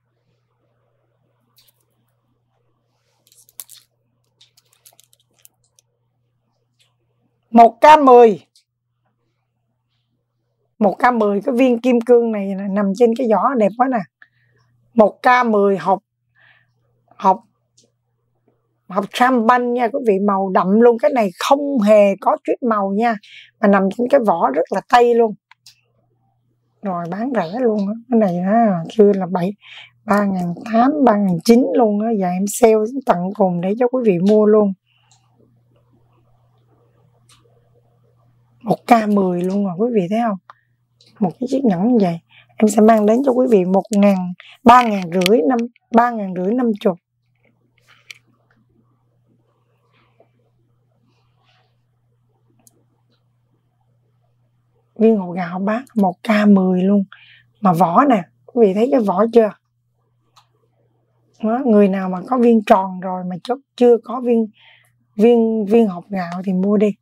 [SPEAKER 1] Một K10, cái viên kim cương này nằm trên cái vỏ đẹp quá nè. 1 K10 hộp champagne nha quý vị, màu đậm luôn. Cái này không hề có chút màu nha, mà nằm trên cái vỏ rất là tây luôn. Rồi bán rẻ luôn á. Cái này chưa là 3.800, 3.900 luôn á. Và em sale tận cùng để cho quý vị mua luôn. 1 K10 luôn rồi quý vị thấy không? Một cái chiếc nhẫn như vậy em sẽ mang đến cho quý vị 3.550. Viên hột gạo bát 1 K10 luôn, mà vỏ nè quý vị thấy cái vỏ chưa? Đó, người nào mà có viên tròn rồi mà chưa có viên hột gạo thì mua đi.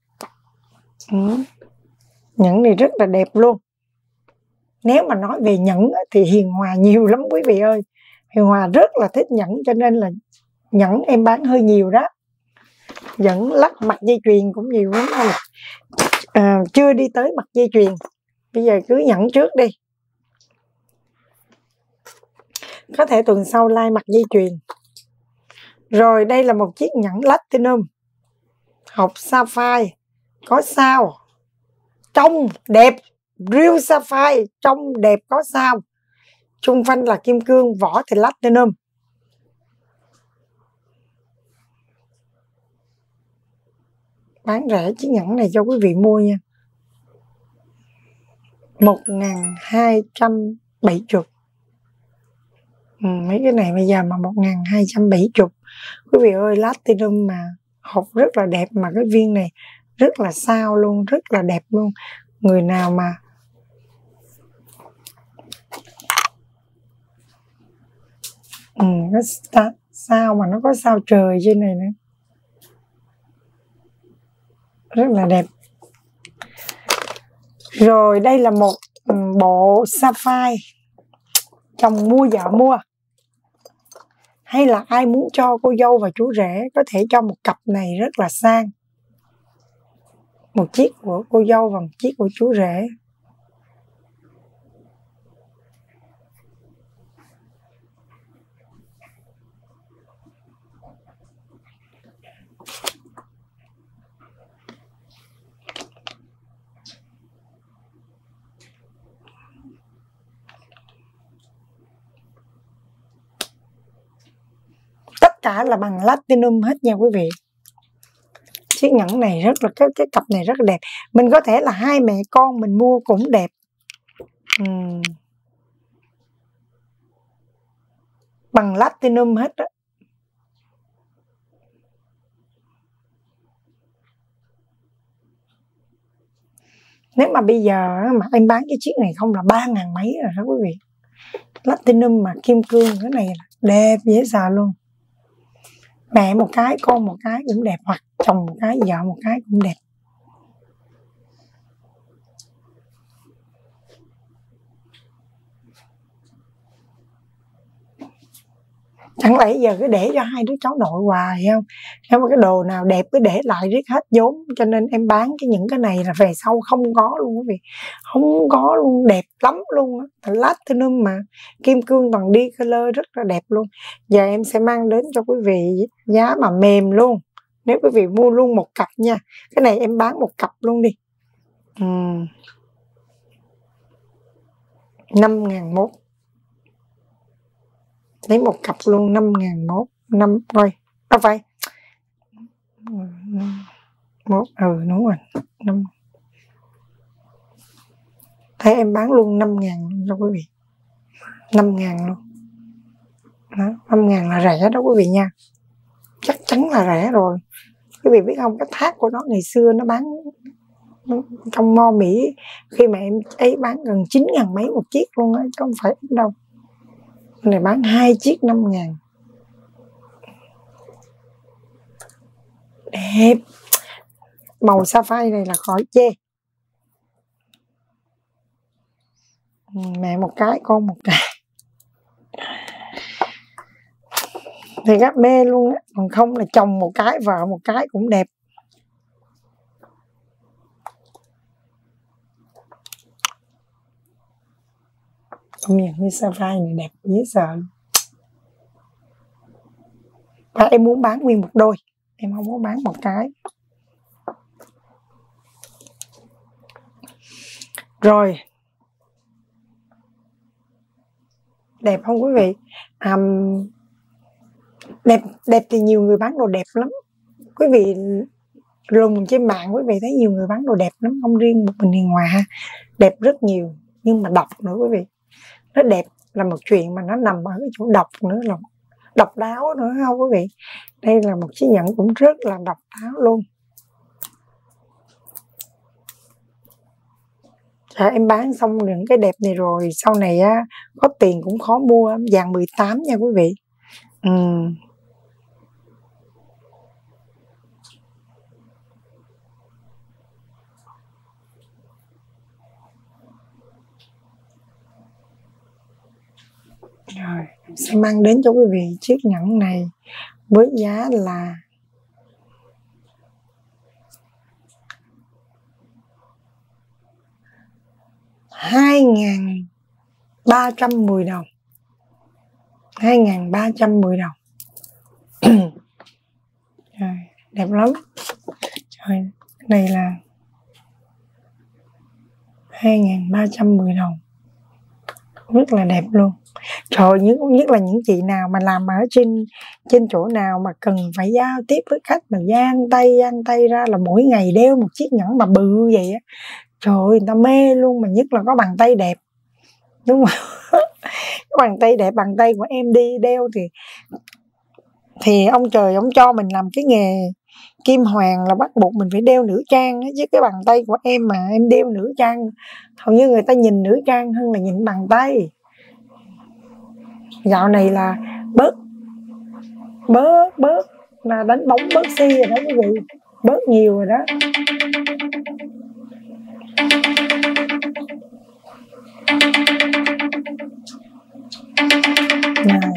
[SPEAKER 1] Nhẫn này rất là đẹp luôn. Nếu mà nói về nhẫn thì Hiền Hòa nhiều lắm quý vị ơi. Hiền Hòa rất là thích nhẫn, cho nên là nhẫn em bán hơi nhiều đó. Nhẫn lắc mặt dây chuyền cũng nhiều lắm thôi. Chưa đi tới mặt dây chuyền, bây giờ cứ nhẫn trước đi. Có thể tuần sau like mặc dây chuyền. Rồi đây là một chiếc nhẫn platinum hộp sapphire, có sao, trông đẹp, real sapphire, trông đẹp có sao. Chung quanh là kim cương, vỏ thì platinum. Bán rẻ chiếc nhẫn này cho quý vị mua nha. 1.270. Mấy cái này bây giờ mà 1.270. Quý vị ơi, platinum mà hộp rất là đẹp, mà cái viên này rất là sao luôn, rất là đẹp luôn. Người nào mà cái sao mà nó có sao trời trên này nữa, rất là đẹp. Rồi đây là một bộ sapphire, chồng mua vợ mua, hay là ai muốn cho cô dâu và chú rể có thể cho một cặp này rất là sang. Một chiếc của cô dâu và một chiếc của chú rể. Tất cả là bằng platinum hết nha quý vị. Chiếc nhẫn này rất là cái cặp này rất là đẹp. Mình có thể là hai mẹ con mình mua cũng đẹp. Bằng platinum hết đó. Nếu mà bây giờ mà em bán cái chiếc này không là 3.000 mấy rồi đó quý vị. Platinum mà kim cương, cái này là đẹp dễ sợ luôn. Mẹ một cái, con một cái cũng đẹp, hoặc chồng một cái, vợ một cái cũng đẹp. Chẳng lẽ giờ cứ để cho hai đứa cháu nội hoài không? Nếu mà cái đồ nào đẹp cứ để lại riết hết vốn. Cho nên em bán những cái này là về sau không có luôn quý vị. Không có luôn, đẹp lắm luôn á. Platinum mà kim cương toàn đi color rất là đẹp luôn. Giờ em sẽ mang đến cho quý vị giá mà mềm luôn. Nếu quý vị mua luôn một cặp nha. Cái này em bán một cặp luôn đi. 5.001. Lấy một cặp luôn 5.001. 5 coi. Đâu phải. Đúng rồi. 5. Thế em bán luôn 5.000 luôn cho quý vị. 5.000 luôn. Đó, 5.000 là rẻ đó quý vị nha. Chắc chắn là rẻ rồi. Quý vị biết không, cái thác của nó ngày xưa nó bán trong Mo Mỹ, khi mà em ấy bán gần 9.000 mấy một chiếc luôn á, chứ không phải đâu. Này bán 2 chiếc 5.000. Đẹp. Màu sapphire này là khỏi chê. Mẹ một cái, con một cái. Thì các mê luôn á. Còn không là chồng một cái, vợ một cái cũng đẹp. Công nhận cái sapphire này đẹp dễ sợ. Và em muốn bán nguyên một đôi, em không muốn bán một cái. Rồi. Đẹp không quý vị? Đẹp thì nhiều người bán đồ đẹp lắm. Quý vị lùng trên mạng quý vị thấy nhiều người bán đồ đẹp lắm, không riêng một mình Hiền Hòa ha. Đẹp rất nhiều, nhưng mà độc nữa quý vị. Nó đẹp là một chuyện, mà nó nằm ở cái chỗ độc nữa, là độc đáo nữa không quý vị. Đây là một chiếc nhẫn cũng rất là độc đáo luôn. Em bán xong những cái đẹp này rồi, sau này á có tiền cũng khó mua. Vàng 18 nha quý vị. Rồi, sẽ mang đến cho quý vị chiếc nhẫn này với giá là 2.310 đồng. 2.310 đồng. Rồi, đẹp lắm. Rồi, này là 2.310 đồng, rất là đẹp luôn. Trời, nhất là những chị nào mà làm ở trên chỗ nào mà cần phải giao tiếp với khách mà giang tay ra là mỗi ngày đeo một chiếc nhẫn mà bự vậy á, trời ơi, người ta mê luôn. Mà nhất là có bàn tay đẹp, đúng không? Cái bàn tay đẹp, bàn tay của em đi đeo thì ông trời ông cho mình làm cái nghề kim hoàng là bắt buộc mình phải đeo nữ trang á, chứ cái bàn tay của em mà em đeo nữ trang, hầu như người ta nhìn nữ trang hơn là nhìn bàn tay. Dạo này là bớt là đánh bóng bớt xi rồi đó quý vị, bớt nhiều rồi đó. Này.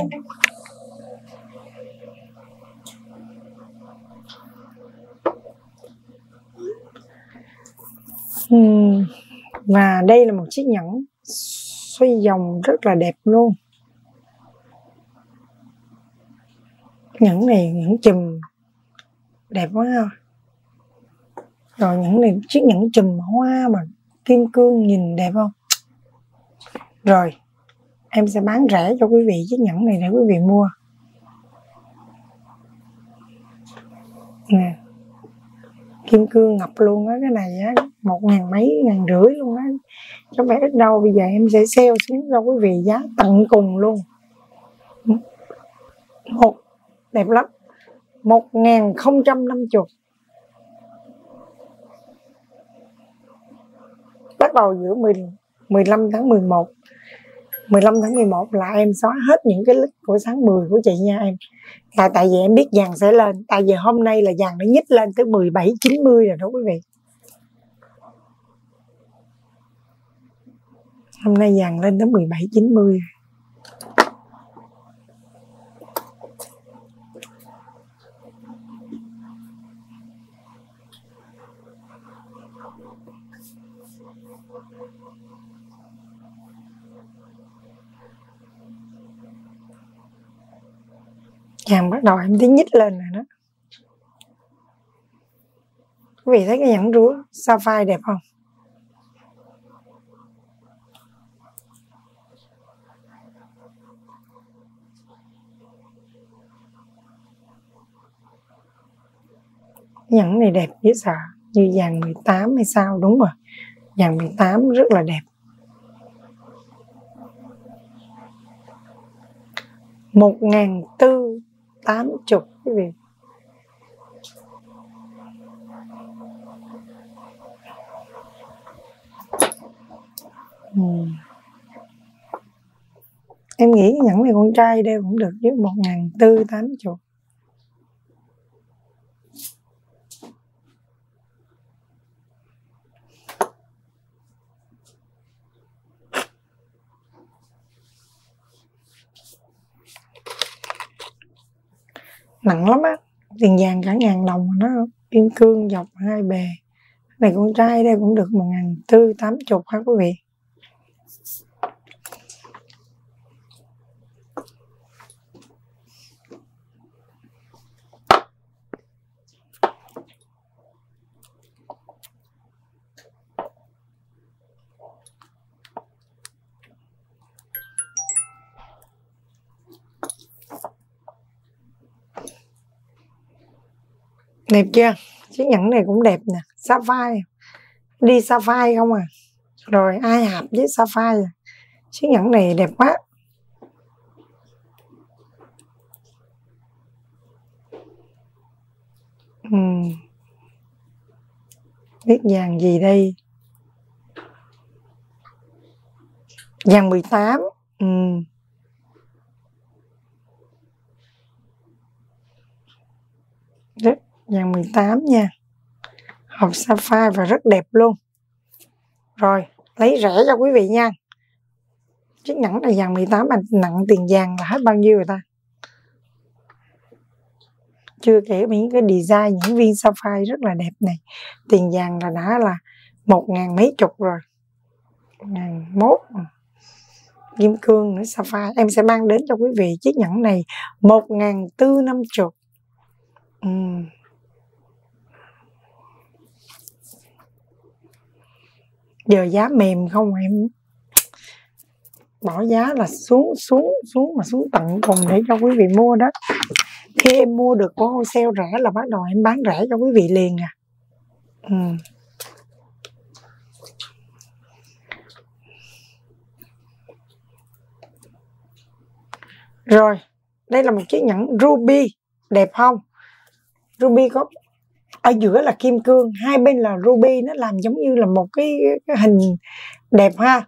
[SPEAKER 1] Và đây là một chiếc nhẫn xoay vòng rất là đẹp luôn. Nhẫn này nhẫn chùm đẹp quá ha. Rồi nhẫn này chiếc nhẫn chùm hoa mà kim cương nhìn đẹp không? Rồi em sẽ bán rẻ cho quý vị chiếc nhẫn này để quý vị mua nè. Kim cương ngập luôn á, cái này á 1.000 mấy, 1.500 luôn á, chứ không phải ít đâu. Bây giờ em sẽ sale xuống cho quý vị giá tận cùng luôn. Đẹp lắm, 1.050. Bắt đầu giữa 15 tháng 11 15 tháng 11 là em xóa hết những cái list của tháng 10 của chị nha em. Là tại vì em biết vàng sẽ lên. Tại vì hôm nay là vàng nó nhích lên tới 17.90 rồi đó quý vị. Hôm nay vàng lên tới 17.90. Vàng bắt đầu em thấy nhích lên rồi đó. Quý vị thấy cái nhẫn rúa sapphire đẹp không? Nhẫn này đẹp dễ sợ, như vàng 18 hay sao? Đúng rồi, vàng 18 rất là đẹp. 1.480 quý vị. Em nghĩ cái nhẫn này con trai đeo cũng được chứ, 1.480. Nặng lắm á, tiền vàng cả 1.000 đồng mà nó kim cương dọc hai bề. Này con trai đây cũng được 1.480 ha quý vị. Đẹp chưa? Chiếc nhẫn này cũng đẹp nè, sapphire. Đi sapphire không à. Rồi ai hợp với sapphire. Chiếc nhẫn này đẹp quá. Biết vàng gì đây? Vàng 18. Vàng 18 nha. Hộp sapphire và rất đẹp luôn. Rồi, lấy rẻ cho quý vị nha. Chiếc nhẫn này vàng 18 mà nặng tiền vàng là hết bao nhiêu rồi ta? Chưa kể những cái design, những viên sapphire rất là đẹp này. Tiền vàng là đã là 1.000 mấy chục rồi. 1.001. kim cương nữa, sapphire. Em sẽ mang đến cho quý vị chiếc nhẫn này 1.450. Giờ giá mềm không em bỏ giá là xuống mà xuống tận cùng để cho quý vị mua đó. Khi em mua được của wholesale rẻ là bắt đầu em bán rẻ cho quý vị liền à. Rồi, đây là một chiếc nhẫn ruby, đẹp không? Ruby có ở giữa là kim cương, hai bên là ruby, nó làm giống như là một cái hình đẹp ha.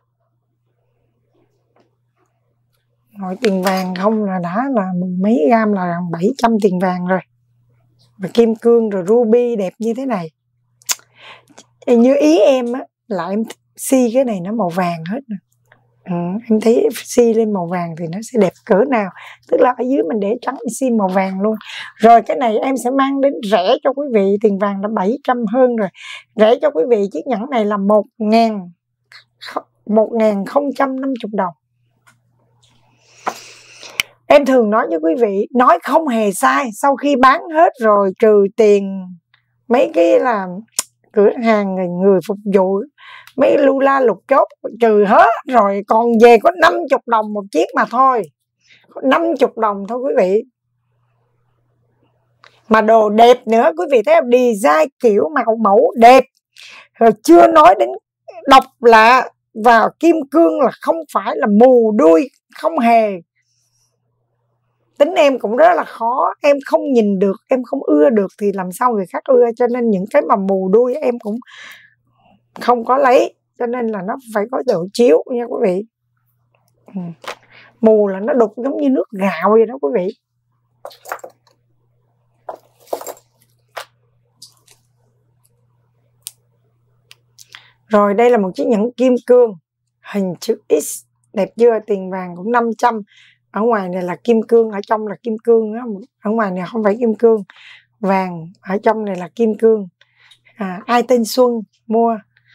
[SPEAKER 1] Nội tiền vàng không là đã là mười mấy gam, là 700 tiền vàng rồi. Và kim cương rồi ruby đẹp như thế này. Như ý em á, là em si cái này nó màu vàng hết nè. Em thấy si lên màu vàng thì nó sẽ đẹp cỡ nào. Tức là ở dưới mình để trắng si màu vàng luôn. Rồi cái này em sẽ mang đến rẻ cho quý vị. Tiền vàng đã 700 hơn rồi. Rẻ cho quý vị chiếc nhẫn này là 1.050 đồng. Em thường nói với quý vị, nói không hề sai. Sau khi bán hết rồi, trừ tiền mấy cái là cửa hàng người phục vụ, mấy lưu la lục chốt, trừ hết rồi còn về có 50 đồng một chiếc mà thôi. 50 đồng thôi quý vị. Mà đồ đẹp nữa, quý vị thấy không? Design kiểu mẫu đẹp. Rồi chưa nói đến độc lạ và kim cương là không phải là mù đuôi, không hề. Tính em cũng rất là khó, em không nhìn được, em không ưa được thì làm sao người khác ưa. Cho nên những cái mà mù đuôi em cũng không có lấy. Cho nên là nó phải có độ chiếu nha quý vị. Mù là nó đục giống như nước gạo vậy đó quý vị. Rồi đây là một chiếc nhẫn kim cương hình chữ X, đẹp chưa? Tiền vàng cũng 500. Ở ngoài này là kim cương, ở trong là kim cương đó. Ở ngoài này không phải kim cương vàng, ở trong này là kim cương. Ai tên Xuân mua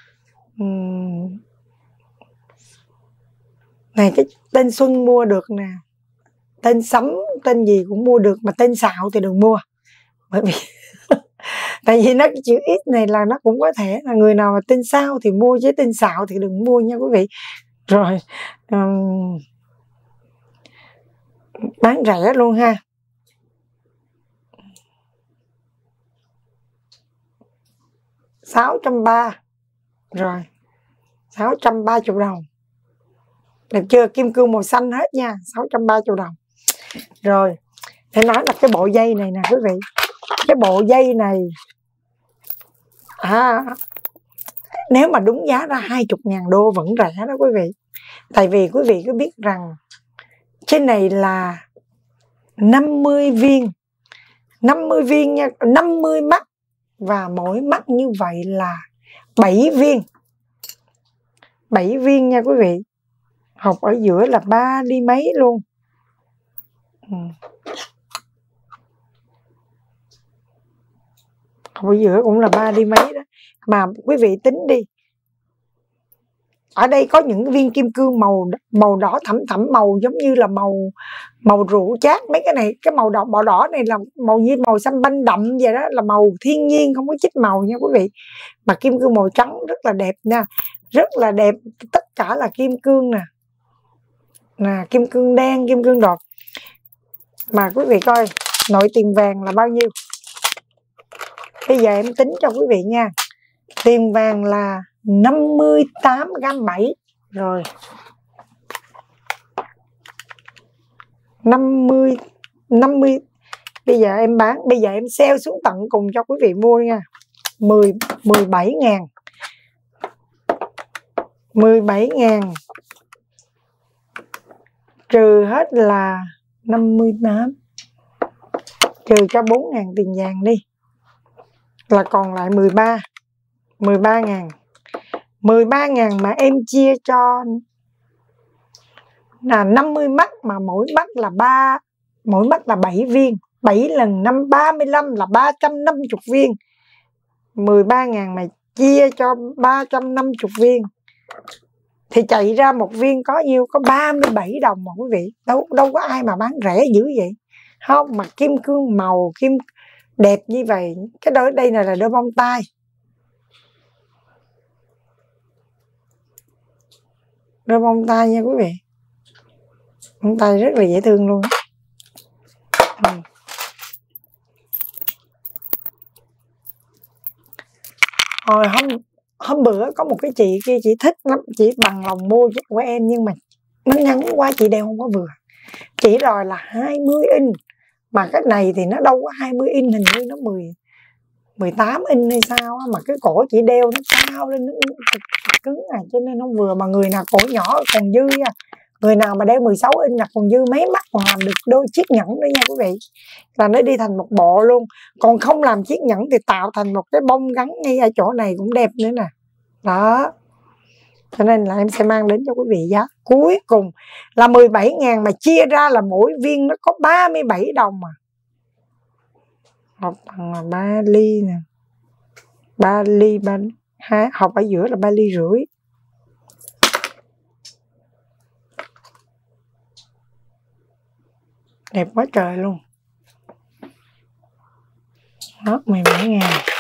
[SPEAKER 1] này, cái tên Xuân mua được nè, tên Sấm, tên gì cũng mua được, mà tên Xạo thì đừng mua. Bởi vì tại vì nó chữ X này là nó cũng có thể là người nào mà tên Sao thì mua, chứ tên Xạo thì đừng mua nha quý vị. Rồi bán rẻ luôn ha. $630. Rồi 630 đồng. Đẹp chưa? Kim cương màu xanh hết nha. 630 đồng. Rồi để nói là cái bộ dây này nè quý vị. Cái bộ dây này nếu mà đúng giá ra 20.000 đô vẫn rẻ đó quý vị. Tại vì quý vị có biết rằng trên này là 50 viên. 50 viên nha, 50 mắt. Và mỗi mắt như vậy là 7 viên. 7 viên nha quý vị. Hộp ở giữa là 3 đi mấy luôn. Hộp ở giữa cũng là 3 đi mấy đó. Mà quý vị tính đi. Ở đây có những viên kim cương màu đỏ thẫm, màu giống như là màu rượu chát. Mấy cái này, cái màu đỏ này là màu như màu xanh banh đậm vậy đó, là màu thiên nhiên, không có chích màu nha quý vị. Mà kim cương màu trắng rất là đẹp nha, rất là đẹp. Tất cả là kim cương nè. Kim cương đen, kim cương đột. Mà quý vị coi nội tiền vàng là bao nhiêu. Bây giờ em tính cho quý vị nha. Tiền vàng là 58 gam 7. Rồi 50. Bây giờ em bán, bây giờ em sale xuống tận cùng cho quý vị mua nha. 17.000. 17.000 trừ hết là 58, trừ cho 4.000 tiền vàng đi, là còn lại 13. 13.000. 13.000 mà em chia cho là 50 mắt, mà mỗi mắt là 7 viên. 7 lần 5 35 là 350 viên. 13.000 mà chia cho 350 viên thì chạy ra một viên có nhiêu, có 37 đồng mà quý vị. Đâu có ai mà bán rẻ dữ vậy. Không, mà kim cương màu kim đẹp như vậy. Cái đó đây là đôi bông tai. Đôi bông tai nha quý vị. Bông tai rất là dễ thương luôn. Hồi hôm bữa có một cái chị kia, chị thích lắm, chị bằng lòng mua của em, nhưng mà nó ngắn quá, chị đeo không có vừa. Chỉ đòi là 20 inch, mà cái này thì nó đâu có 20 inch, hình như nó 18 inch hay sao á, mà cái cổ chị đeo nó cao lên, nó cứng cho nên nó vừa. Mà người nào cổ nhỏ còn dư nha, người nào mà đeo 16 inch là còn dư mấy mắt, còn làm được đôi chiếc nhẫn nữa nha quý vị, là nó đi thành một bộ luôn. Còn không làm chiếc nhẫn thì tạo thành một cái bông gắn ngay ở chỗ này cũng đẹp nữa nè. Đó, cho nên là em sẽ mang đến cho quý vị giá cuối cùng là 17.000, mà chia ra là mỗi viên nó có 37 đồng mà. Học bằng là 3 ly nè, 3 ly, học ở giữa là 3 ly rưỡi. Đẹp quá trời luôn. Đó, 17.000.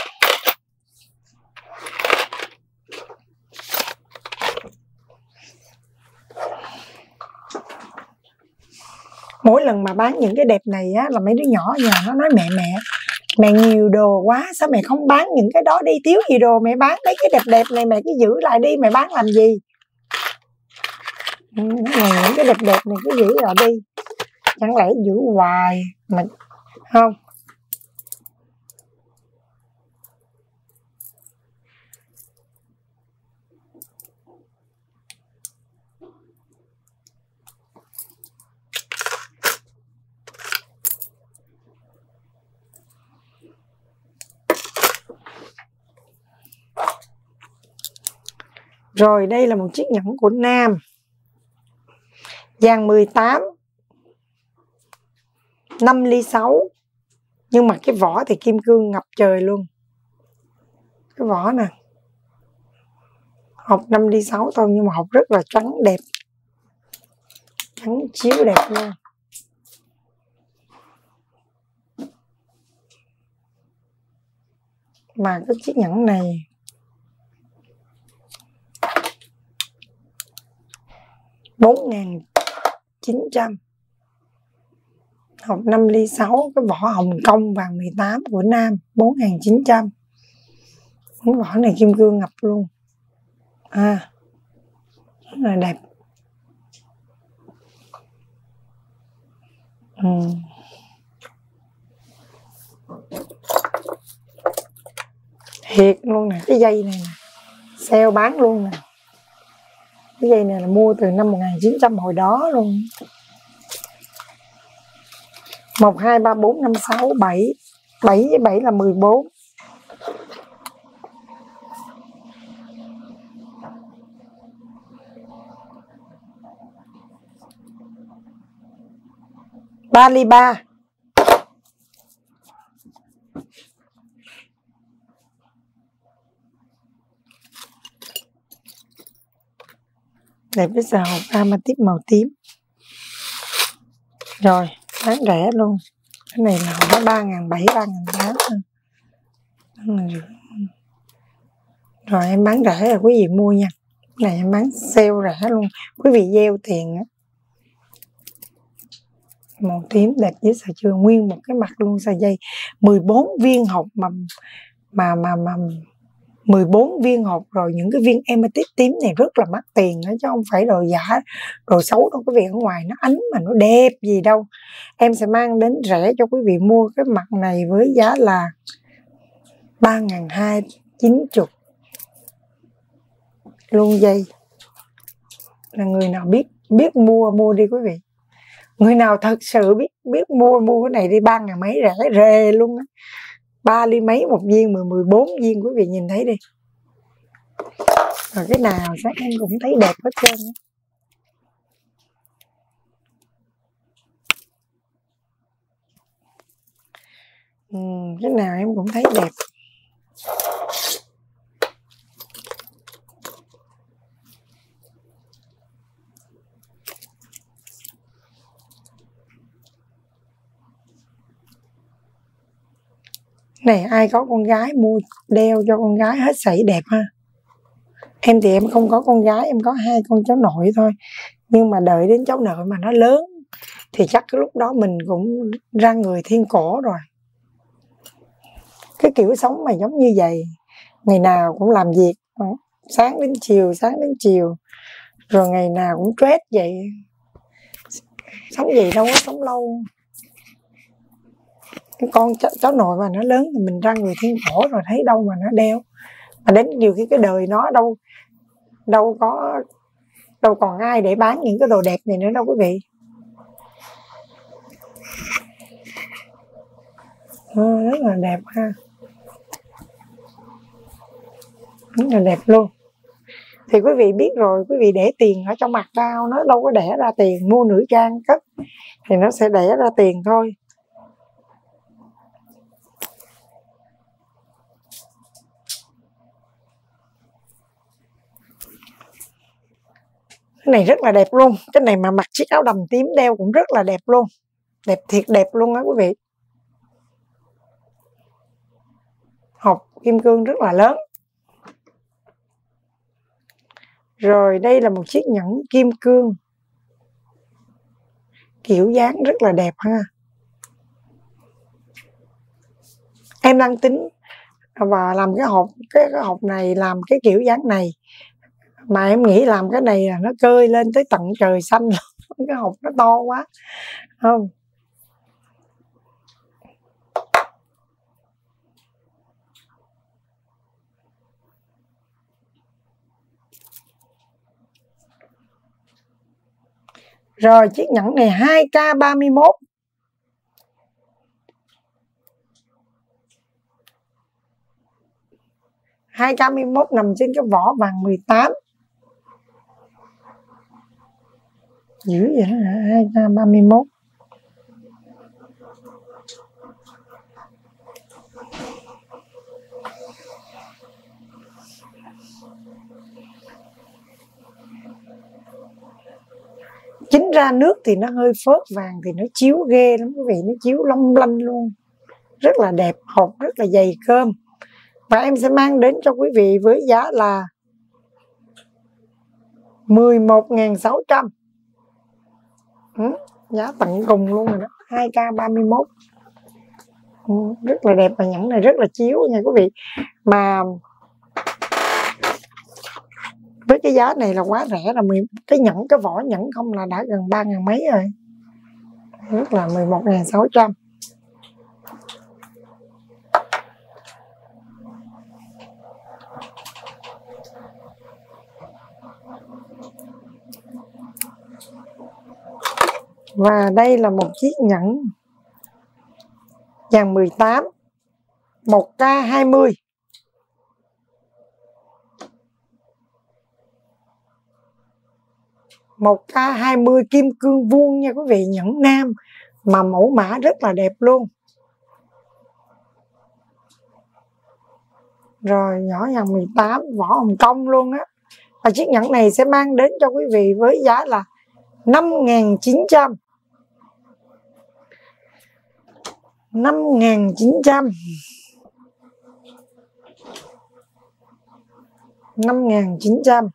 [SPEAKER 1] Mỗi lần mà bán những cái đẹp này á, là mấy đứa nhỏ ở nhà nó nói mẹ nhiều đồ quá, sao mẹ không bán những cái đó đi, thiếu gì đồ mẹ bán mấy cái đẹp này, mẹ cứ giữ lại đi, mẹ bán làm gì? Những cái đẹp này cứ giữ lại đi, chẳng lẽ giữ hoài mà không? Rồi đây là một chiếc nhẫn của nam, vàng 18, 5 ly 6, nhưng mà cái vỏ thì kim cương ngập trời luôn. Cái vỏ nè, hộp 5 ly 6 thôi, nhưng mà hộp rất là trắng đẹp, trắng chiếu đẹp luôn. Mà cái chiếc nhẫn này $4.900, hộp 5 ly 6, cái vỏ hồng công vàng 18 của nam, 4.900. Cái vỏ này kim cương ngập luôn, rất là đẹp. Thiệt luôn nè, cái dây này nè, sale bán luôn nè. Cái dây này là mua từ năm 1900 hồi đó luôn. 1, 2, 3, 4, 5, 6, 7. 7 với 7 là 14. Ba ly 3. Đẹp, cái xà hộp amethyst màu tím. Rồi, bán rẻ luôn. Cái này là hộp 3.700, 3.800. Rồi em bán rẻ là quý vị mua nha. Cái này em bán sale rẻ luôn, quý vị gieo tiền á. Màu tím đẹp với sợi chưa, nguyên một cái mặt luôn, sợi dây 14 viên hộp mà 14 viên hộp. Rồi những cái viên amethyst tím này rất là mắc tiền đó, chứ không phải đồ giả, đồ xấu đâu quý vị. Ở ngoài nó ánh mà nó đẹp gì đâu. Em sẽ mang đến rẻ cho quý vị mua cái mặt này với giá là 3.290 luôn. Dây là người nào biết mua đi quý vị. Người nào thật sự biết mua cái này đi, 3.000 mấy rẻ rề luôn á. 3 ly mấy một viên, 14 viên, quý vị nhìn thấy đi. Rồi cái nào chắc em cũng thấy đẹp hết trơn á. Cái nào em cũng thấy đẹp. Này ai có con gái mua đeo cho con gái hết sảy đẹp ha. Em thì em không có con gái, em có 2 con cháu nội thôi. Nhưng mà đợi đến cháu nội mà nó lớn thì chắc cái lúc đó mình cũng ra người thiên cổ rồi. Cái kiểu sống mà giống như vậy, ngày nào cũng làm việc sáng đến chiều, rồi ngày nào cũng stress vậy, sống vậy đâu có sống lâu. Cái con cháu nội mà nó lớn thì mình ra người thiên cổ rồi, thấy đâu mà nó đeo. Mà đến nhiều khi cái đời nó đâu còn ai để bán những cái đồ đẹp này nữa đâu quý vị. Rất là đẹp ha, rất là đẹp luôn. Thì quý vị biết rồi, quý vị để tiền ở trong mặt cao nó đâu có đẻ ra tiền. Mua nữ trang cất thì nó sẽ đẻ ra tiền thôi. Cái này rất là đẹp luôn. Cái này mà mặc chiếc áo đầm tím đeo cũng rất là đẹp luôn. Đẹp thiệt đẹp luôn á quý vị. Hộp kim cương rất là lớn. Rồi đây là một chiếc nhẫn kim cương, kiểu dáng rất là đẹp ha. Em đang tính và làm cái hộp này, làm cái kiểu dáng này. Mà em nghĩ làm cái này là nó cơi lên tới tận trời xanh luôn. Cái hộp nó to quá không. Rồi chiếc nhẫn này 2K31. 2K31 nằm trên cái vỏ vàng 18. Dữ vậy đó hả? 2K31. Chính ra nước thì nó hơi phớt, vàng thì nó chiếu ghê lắm quý vị, nó chiếu long lanh luôn. Rất là đẹp, hộp rất là dày cơm. Và em sẽ mang đến cho quý vị với giá là 11.600. Giá tận cùng luôn rồi đó. 2K31. Rất là đẹp, và nhẫn này rất là chiếu nha quý vị. Mà với cái giá này là quá rẻ, là cái vỏ nhẫn không là đã gần 3.000 mấy rồi. Rất là 11.600. Và đây là một chiếc nhẫn vàng 18, 1K20. Một K20 kim cương vuông nha quý vị, nhẫn nam mà mẫu mã rất là đẹp luôn. Rồi nhỏ vàng 18, vỏ Hồng Kông luôn á. Và chiếc nhẫn này sẽ mang đến cho quý vị với giá là 5.900. 5.900. 5.900.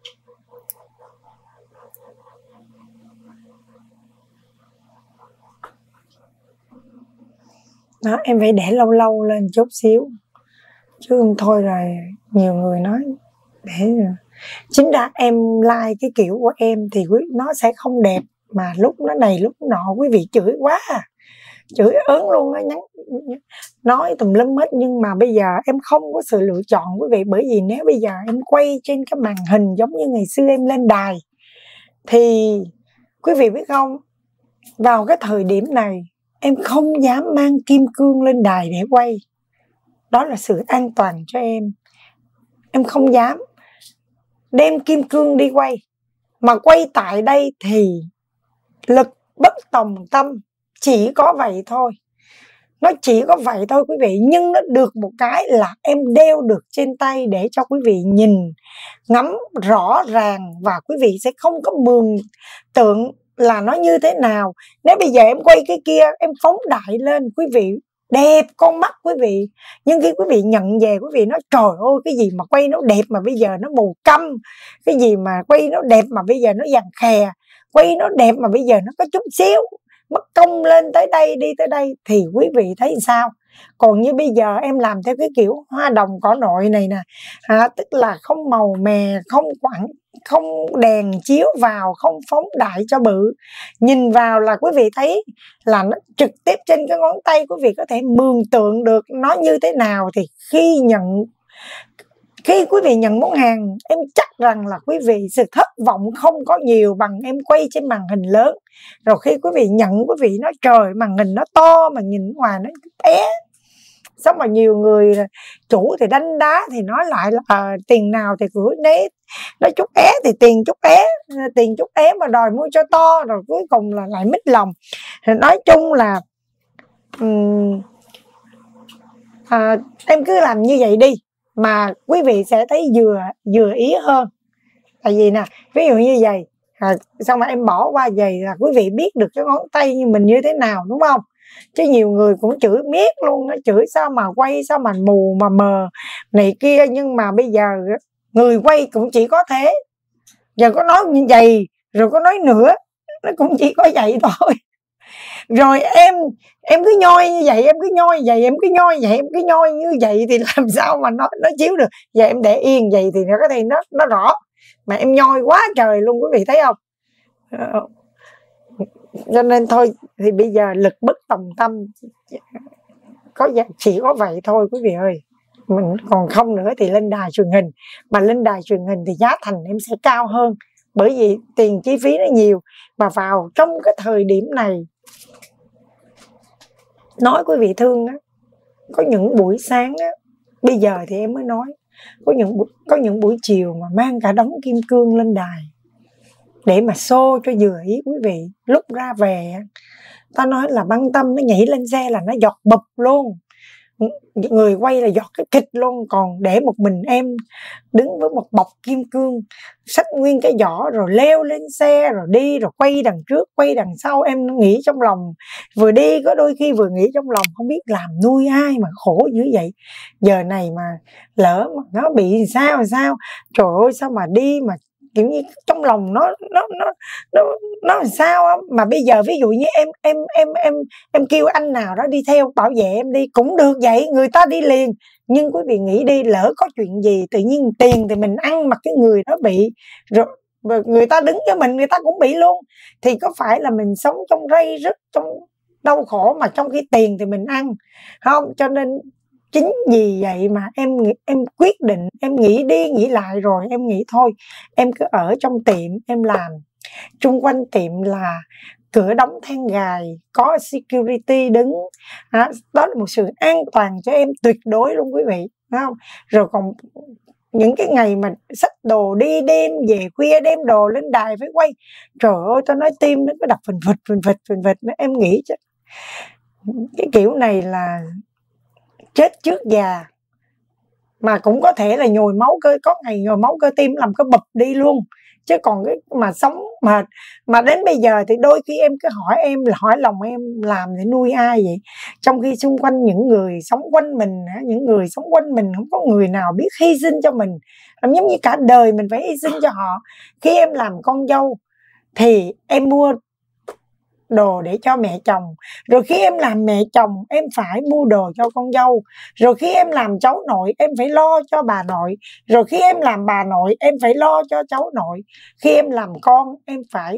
[SPEAKER 1] Đó, em phải để lâu lâu lên chút xíu, chứ không thôi rồi nhiều người nói để. Chính ra em like cái kiểu của em thì nó sẽ không đẹp, mà lúc nó này lúc nọ quý vị chửi quá chửi ớn luôn á, nói tùm lum hết. Nhưng mà bây giờ em không có sự lựa chọn quý vị, bởi vì nếu bây giờ em quay trên cái màn hình giống như ngày xưa em lên đài thì quý vị biết không, vào cái thời điểm này em không dám mang kim cương lên đài để quay. Đó là sự an toàn cho em. Em không dám đem kim cương đi quay. Mà quay tại đây thì lực bất tòng tâm, chỉ có vậy thôi. Nó chỉ có vậy thôi quý vị. Nhưng nó được một cái là em đeo được trên tay để cho quý vị nhìn ngắm rõ ràng, và quý vị sẽ không có mường tượng là nó như thế nào. Nếu bây giờ em quay cái kia, em phóng đại lên, quý vị đẹp con mắt quý vị. Nhưng khi quý vị nhận về, quý vị nói trời ơi, cái gì mà quay nó đẹp mà bây giờ nó mù câm, cái gì mà quay nó đẹp mà bây giờ nó vàng khè, quay nó đẹp mà bây giờ nó có chút xíu, mất công lên tới đây đi tới đây, thì quý vị thấy sao? Còn như bây giờ em làm theo cái kiểu hoa đồng cỏ nội này nè, tức là không màu mè, không quảng, không đèn chiếu vào, không phóng đại cho bự, nhìn vào là quý vị thấy là nó trực tiếp trên cái ngón tay, quý vị có thể mường tượng được nó như thế nào. Thì khi quý vị nhận món hàng, em chắc rằng là quý vị sự thất vọng không có nhiều bằng em quay trên màn hình lớn. Rồi khi quý vị nhận, quý vị nói trời, màn hình nó to mà nhìn ngoài nó bé. Xong mà nhiều người chủ thì đánh đá thì nói lại là tiền nào thì gửi nấy, nói chút é thì tiền chút é mà đòi mua cho to, rồi cuối cùng là lại mít lòng. Thì nói chung là em cứ làm như vậy đi mà quý vị sẽ thấy vừa ý hơn. Tại vì nè, ví dụ như vậy, xong mà em bỏ qua vậy là quý vị biết được cái ngón tay như mình như thế nào, đúng không? Chứ nhiều người cũng chửi miết luôn, nó chửi sao mà quay, sao mà mù mà mờ này kia. Nhưng mà bây giờ người quay cũng chỉ có thế, giờ có nói như vậy rồi có nói nữa, nó cũng chỉ có vậy thôi. Rồi em cứ nhoi như vậy, em cứ nhoi vậy, em cứ nhoi vậy, em cứ nhoi như vậy thì làm sao mà nó chiếu được. Giờ em để yên vậy thì nó có thể nó rõ, mà em nhoi quá trời luôn, quý vị thấy không? Cho nên thôi thì bây giờ lực bất tòng tâm, chỉ có vậy thôi quý vị ơi. Mình còn không nữa thì lên đài truyền hình, mà lên đài truyền hình thì giá thành em sẽ cao hơn, bởi vì tiền chi phí nó nhiều. Mà vào trong cái thời điểm này, nói quý vị thương á, có những buổi sáng á, bây giờ thì em mới nói, có những buổi chiều mà mang cả đống kim cương lên đài để mà show cho vừa ý quý vị. Lúc ra về ta nói là băng tâm nó nhảy lên xe là nó giọt bụp luôn, người quay là giọt cái kịch luôn. Còn để một mình em đứng với một bọc kim cương, xách nguyên cái giỏ rồi leo lên xe rồi đi, rồi quay đằng trước quay đằng sau, em nghĩ trong lòng, vừa đi có đôi khi vừa nghĩ trong lòng, không biết làm nuôi ai mà khổ dữ vậy. Giờ này mà lỡ mà nó bị sao trời ơi, sao mà đi mà kiểu như trong lòng nó sao không? Mà bây giờ ví dụ như em kêu anh nào đó đi theo bảo vệ em đi cũng được vậy, người ta đi liền. Nhưng quý vị nghĩ đi, lỡ có chuyện gì tự nhiên tiền thì mình ăn mà cái người đó bị, rồi người ta đứng cho mình, người ta cũng bị luôn, thì có phải là mình sống trong ray rứt, trong đau khổ mà trong khi tiền thì mình ăn không? Cho nên chính vì vậy mà em quyết định, em nghĩ đi nghĩ lại rồi em nghĩ thôi, em cứ ở trong tiệm em làm. Chung quanh tiệm là cửa đóng then gài, có security đứng, đó là một sự an toàn cho em tuyệt đối luôn quý vị, đúng không? Rồi còn những cái ngày mà xách đồ đi đêm về khuya, đem đồ lên đài phải quay, trời ơi tôi nói tim nó cứ đập phình phịch. Em nghĩ chứ cái kiểu này là chết trước già, mà cũng có thể là nhồi máu cơ, có ngày nhồi máu cơ tim làm cái bập đi luôn. Chứ còn cái mà sống mà đến bây giờ thì đôi khi em cứ hỏi em, là hỏi lòng em, làm để nuôi ai vậy? Trong khi xung quanh những người sống quanh mình, những người sống quanh mình không có người nào biết hy sinh cho mình, giống như cả đời mình phải hy sinh cho họ. Khi em làm con dâu thì em mua đồ để cho mẹ chồng, rồi khi em làm mẹ chồng em phải mua đồ cho con dâu, rồi khi em làm cháu nội em phải lo cho bà nội, rồi khi em làm bà nội em phải lo cho cháu nội, khi em làm con em phải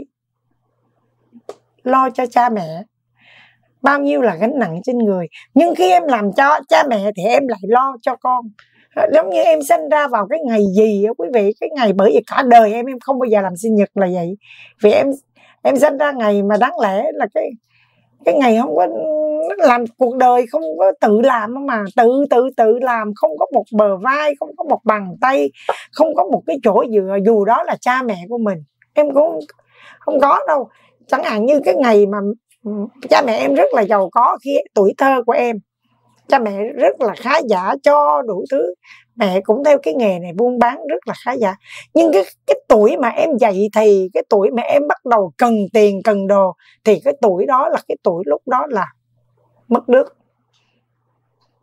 [SPEAKER 1] lo cho cha mẹ. Bao nhiêu là gánh nặng trên người. Nhưng khi em làm cho cha mẹ thì em lại lo cho con. Giống như em sinh ra vào cái ngày gì á quý vị, cái ngày, bởi vì cả đời em không bao giờ làm sinh nhật là vậy. Vì em sinh ra ngày mà đáng lẽ là cái ngày không có làm, cuộc đời không có tự làm, mà tự làm, không có một bờ vai, không có một bàn tay, không có một cái chỗ dựa, dù đó là cha mẹ của mình, em cũng không có đâu. Chẳng hạn như cái ngày mà cha mẹ em rất là giàu có, khi tuổi thơ của em cha mẹ rất là khá giả, cho đủ thứ, mẹ cũng theo cái nghề này buôn bán rất là khá giả. Nhưng cái tuổi mà em dậy thì, cái tuổi mà em bắt đầu cần tiền cần đồ, thì cái tuổi đó là cái tuổi lúc đó là mất nước.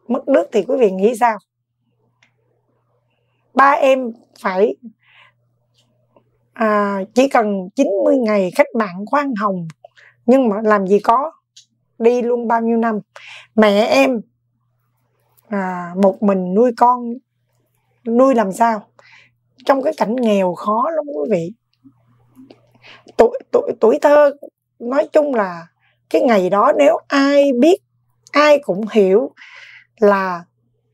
[SPEAKER 1] mất nước thì quý vị nghĩ sao? Ba em phải chỉ cần 90 ngày khách mạng khoan hồng, nhưng mà làm gì có, đi luôn bao nhiêu năm. Mẹ em một mình nuôi con, nuôi làm sao trong cái cảnh nghèo khó lắm quý vị. Tuổi thơ nói chung là cái ngày đó nếu ai biết, ai cũng hiểu là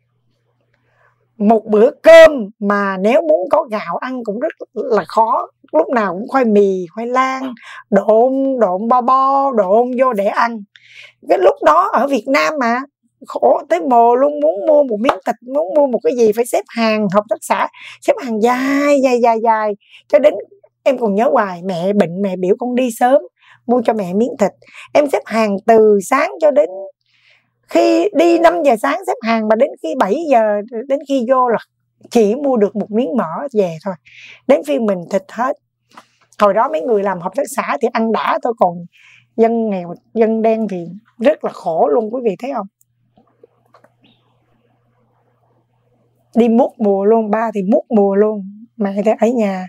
[SPEAKER 1] một bữa cơm mà nếu muốn có gạo ăn cũng rất là khó, lúc nào cũng khoai mì, khoai lang, độn bo bo, độn vô để ăn. Cái lúc đó ở Việt Nam mà khổ tới mồ luôn, muốn mua một miếng thịt, muốn mua một cái gì phải xếp hàng hợp tác xã, xếp hàng dài cho đến em còn nhớ hoài, mẹ bệnh mẹ biểu con đi sớm mua cho mẹ miếng thịt, em xếp hàng từ sáng cho đến khi đi 5 giờ sáng xếp hàng, mà đến khi 7 giờ đến khi vô là chỉ mua được một miếng mỡ về thôi, đến phiên mình thịt hết. Hồi đó mấy người làm hợp tác xã thì ăn đã thôi, còn dân nghèo, dân đen thì rất là khổ luôn, quý vị thấy không? Đi múc mùa luôn, ba thì múc mùa luôn, mẹ thì ở nhà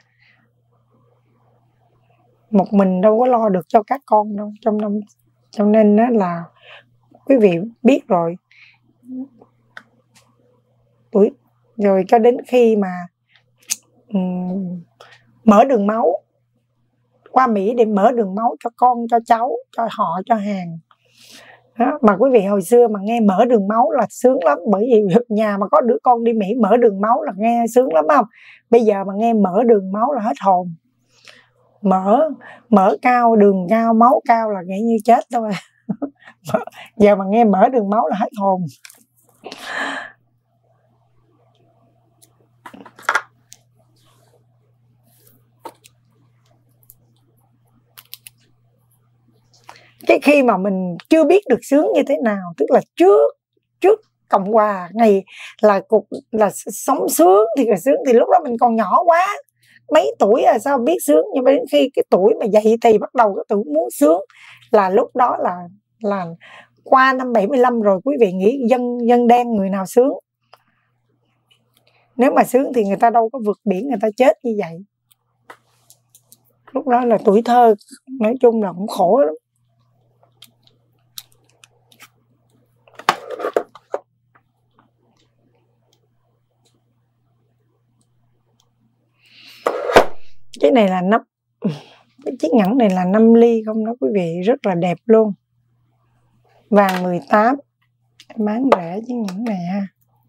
[SPEAKER 1] một mình đâu có lo được cho các con đâu trong năm. Cho nên đó là quý vị biết rồi, tuổi rồi cho đến khi mà mở đường máu, qua Mỹ để mở đường máu cho con, cho cháu, cho họ, cho hàng đó. Mà quý vị hồi xưa mà nghe mở đường máu là sướng lắm, bởi vì nhà mà có đứa con đi Mỹ mở đường máu là nghe sướng lắm không? Bây giờ mà nghe mở đường máu là hết hồn. Mở cao, đường cao, máu cao là nghe như chết thôi. Giờ mà nghe mở đường máu là hết hồn. Cái khi mà mình chưa biết được sướng như thế nào, tức là trước Cộng Hòa, ngày là cuộc là sống sướng thì là sướng, thì lúc đó mình còn nhỏ quá, mấy tuổi sao biết sướng. Nhưng mà đến khi cái tuổi mà dậy thì bắt đầu cái tuổi muốn sướng, là lúc đó là qua năm 75 rồi. Quý vị nghĩ dân đen người nào sướng? Nếu mà sướng thì người ta đâu có vượt biển, người ta chết như vậy. Lúc đó là tuổi thơ, nói chung là cũng khổ lắm. Cái này là cái chiếc nhẫn này là 5 ly không đó quý vị, rất là đẹp luôn. Vàng 18, em bán rẻ chiếc nhẫn này ha.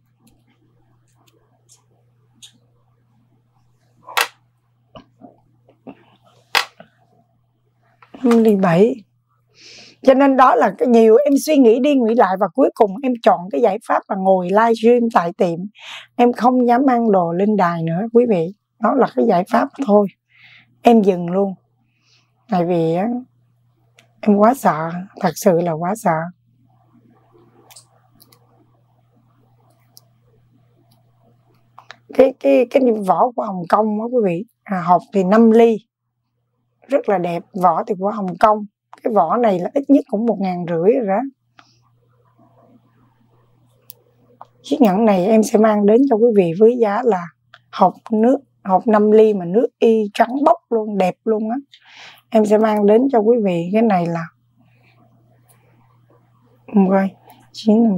[SPEAKER 1] Ly 7. Cho nên đó là cái nhiều em suy nghĩ đi nghĩ lại, và cuối cùng em chọn cái giải pháp là ngồi livestream tại tiệm. Em không dám mang đồ lên đài nữa quý vị. Đó là cái giải pháp thôi. Em dừng luôn. Tại vì em quá sợ, thật sự là quá sợ. Cái vỏ của Hồng Kông đó quý vị, hộp thì 5 ly, rất là đẹp. Vỏ thì của Hồng Kông. Cái vỏ này là ít nhất cũng 1.500 rồi đó. Chiếc nhẫn này em sẽ mang đến cho quý vị với giá là hộp 5 ly mà nước y trắng bóc luôn, đẹp luôn á. Em sẽ mang đến cho quý vị cái này là rồi 9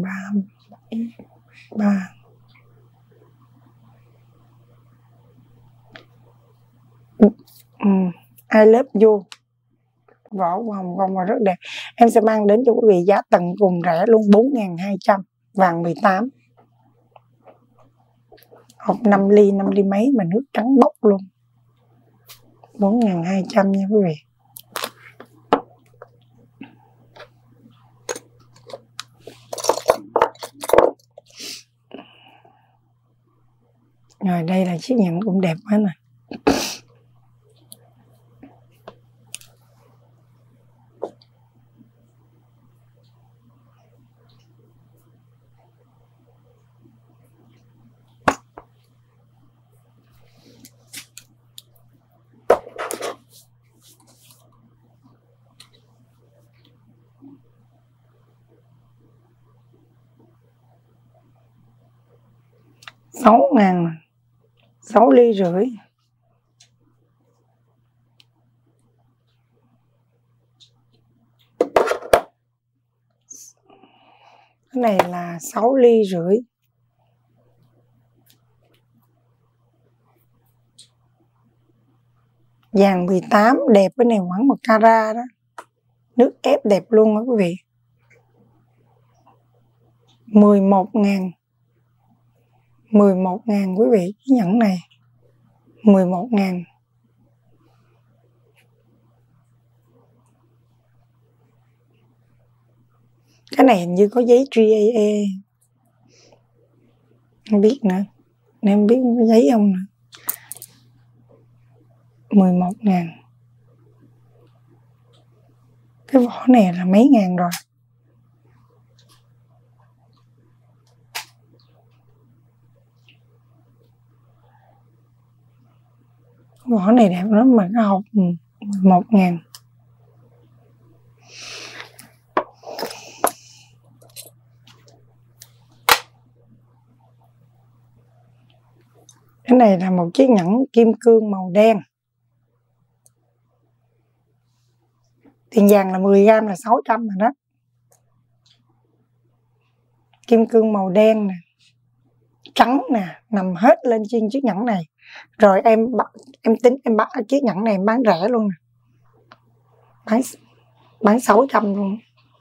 [SPEAKER 1] 3 I love you. Vỏ của Hồng Kông và rất đẹp. Em sẽ mang đến cho quý vị giá tận cùng rẻ luôn, 4.200, vàng 18. Hộp 5 ly mấy mà nước trắng bóc luôn, 4.200 nha quý vị. Rồi đây là chiếc nhẫn cũng đẹp hết nè. 6.000, 6 ly rưỡi. Cái này là 6 ly rưỡi. Vàng 18 đẹp, cái này khoảng 1 carat đó. Nước ép đẹp luôn đó quý vị. 11.000. 11.000 quý vị, cái nhẫn này 11.000. Cái này hình như có giấy GAA. Không biết nữa. Nên không biết có giấy không nữa. 11.000. Cái vỏ này là mấy ngàn rồi. Vỏ này đẹp lắm mà cái hộp 11.000. Cái này là một chiếc nhẫn kim cương màu đen. Tiền vàng là 10g là 600 rồi đó. Kim cương màu đen nè, trắng nè, nằm hết lên trên chiếc nhẫn này. Rồi em tính em bắt chiếc nhẫn này em bán rẻ luôn nè. Bán 600 luôn.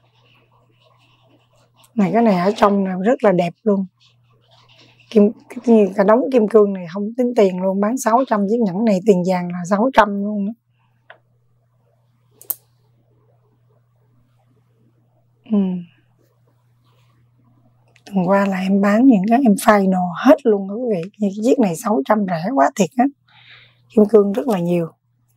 [SPEAKER 1] Này cái này ở trong này rất là đẹp luôn. Cả đống kim cương này không tính tiền luôn, bán 600 chiếc nhẫn này, tiền vàng là 600 luôn đó. Tuần qua là em bán những cái em final hết luôn đó quý vị. Như cái chiếc này 600 rẻ quá thiệt á. Kim cương rất là nhiều.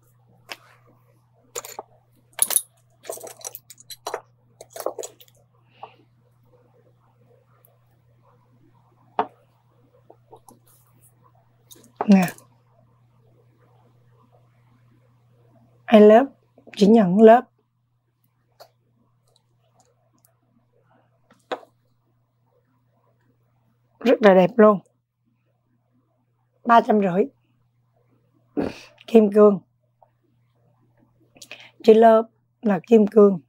[SPEAKER 1] Nè, I love, chỉ nhận lớp. Rất là đẹp luôn. 350. Kim cương. Chữ lớp là kim cương.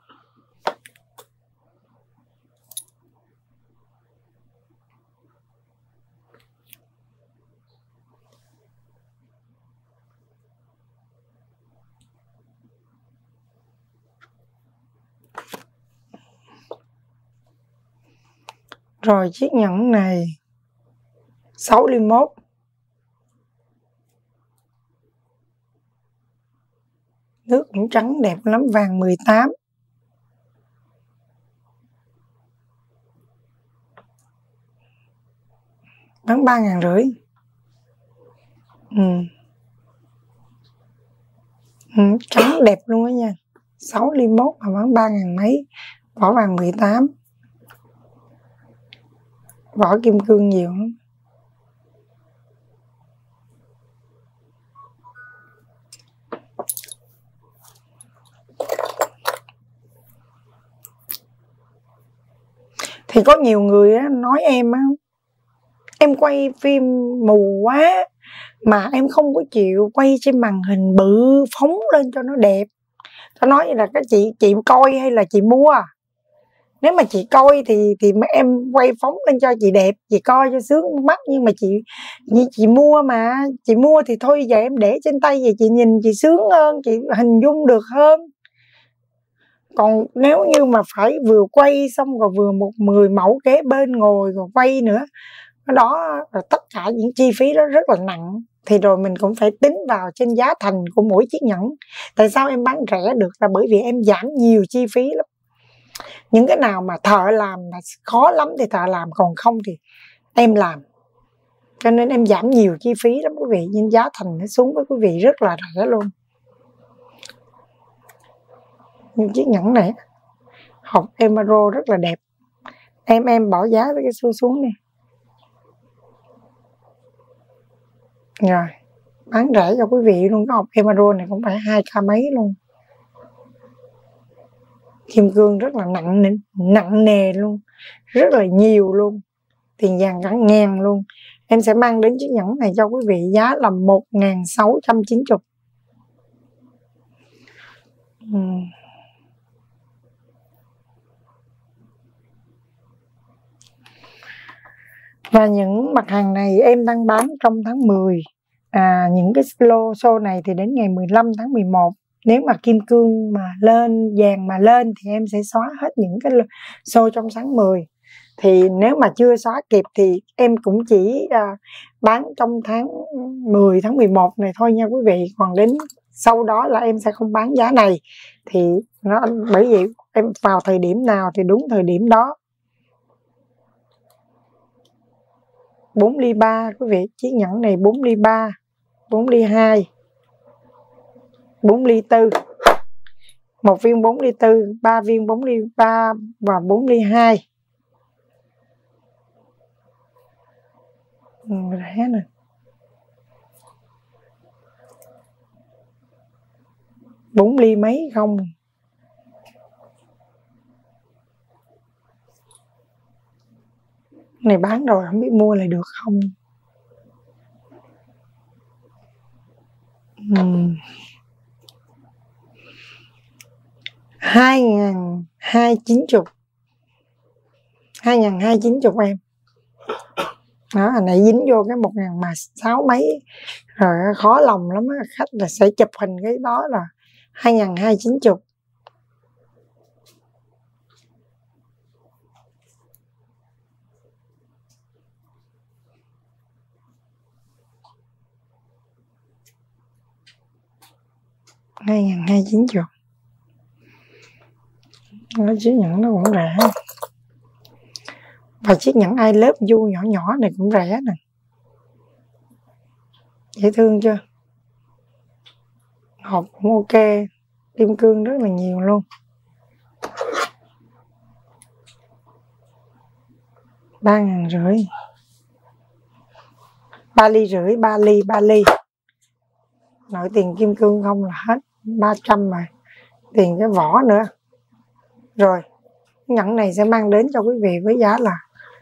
[SPEAKER 1] Rồi chiếc nhẫn này 6 ly 1. Nước cũng trắng đẹp lắm, vàng 18. Bán 3.500. Trắng đẹp luôn đó nha. 6 ly 1 mà bán 3.000 mấy. Vỏ vàng 18. Vỏ kim cương nhiều lắm. Thì có nhiều người nói em em quay phim mù quá mà em không có chịu quay trên màn hình bự phóng lên cho nó đẹp. Tao nói là các chị coi hay là chị mua? Nếu mà chị coi thì em quay phóng lên cho chị đẹp, chị coi cho sướng mắt. Nhưng mà chị mua mà, chị mua thì thôi giờ em để trên tay vậy chị nhìn chị sướng hơn, chị hình dung được hơn. Còn nếu như mà phải vừa quay xong rồi vừa 10 mẫu kế bên ngồi rồi quay nữa, đó là tất cả những chi phí đó rất là nặng. Thì rồi mình cũng phải tính vào trên giá thành của mỗi chiếc nhẫn. Tại sao em bán rẻ được là bởi vì em giảm nhiều chi phí lắm. Những cái nào mà thợ làm là khó lắm thì thợ làm, còn không thì em làm. Cho nên em giảm nhiều chi phí lắm quý vị, nhưng giá thành nó xuống với quý vị rất là rẻ luôn. Những chiếc nhẫn này hộp emerald rất là đẹp. Em bỏ giá với cái xu xuống đi. Rồi bán rẻ cho quý vị luôn. Cái hộp emerald này cũng phải 2k mấy luôn. Kim cương rất là nặng nề luôn, rất là nhiều luôn. Tiền vàng cả ngàn luôn. Em sẽ mang đến chiếc nhẫn này cho quý vị giá là 1.690. Và những mặt hàng này em đang bán trong tháng 10. Những cái lô show này thì đến ngày 15 tháng 11. Nếu mà kim cương mà lên, vàng mà lên thì em sẽ xóa hết những cái show trong tháng 10. Thì nếu mà chưa xóa kịp thì em cũng chỉ bán trong tháng 10 tháng 11 này thôi nha quý vị. Còn đến sau đó là em sẽ không bán giá này. Thì bởi vì em vào thời điểm nào thì đúng thời điểm đó. 4 ly 3 quý vị, chiếc nhẫn này 4 ly 3, 4 ly 2, 4 ly 4. Một viên 4 ly 4, 3 viên 4 ly 3 và 4 ly 2. Rẻ nè. Bốn ly mấy không? Này bán rồi không biết mua lại được không. 2.290. 2.290 em. Đó, hồi nãy dính vô cái 1.000 mà 6 mấy rồi, khó lòng lắm á, khách là sẽ chụp hình cái đó là 2.290. Chiếc nhẫn nó cũng rẻ. Và chiếc nhẫn I love you nhỏ nhỏ này cũng rẻ nè. Dễ thương chưa? Hộp cũng ok. Kim cương rất là nhiều luôn. 3.500. 3 ly rưỡi, 3 ly. Nội tiền kim cương không là hết 300 mà. Tiền cái vỏ nữa. Rồi, nhẫn này sẽ mang đến cho quý vị với giá là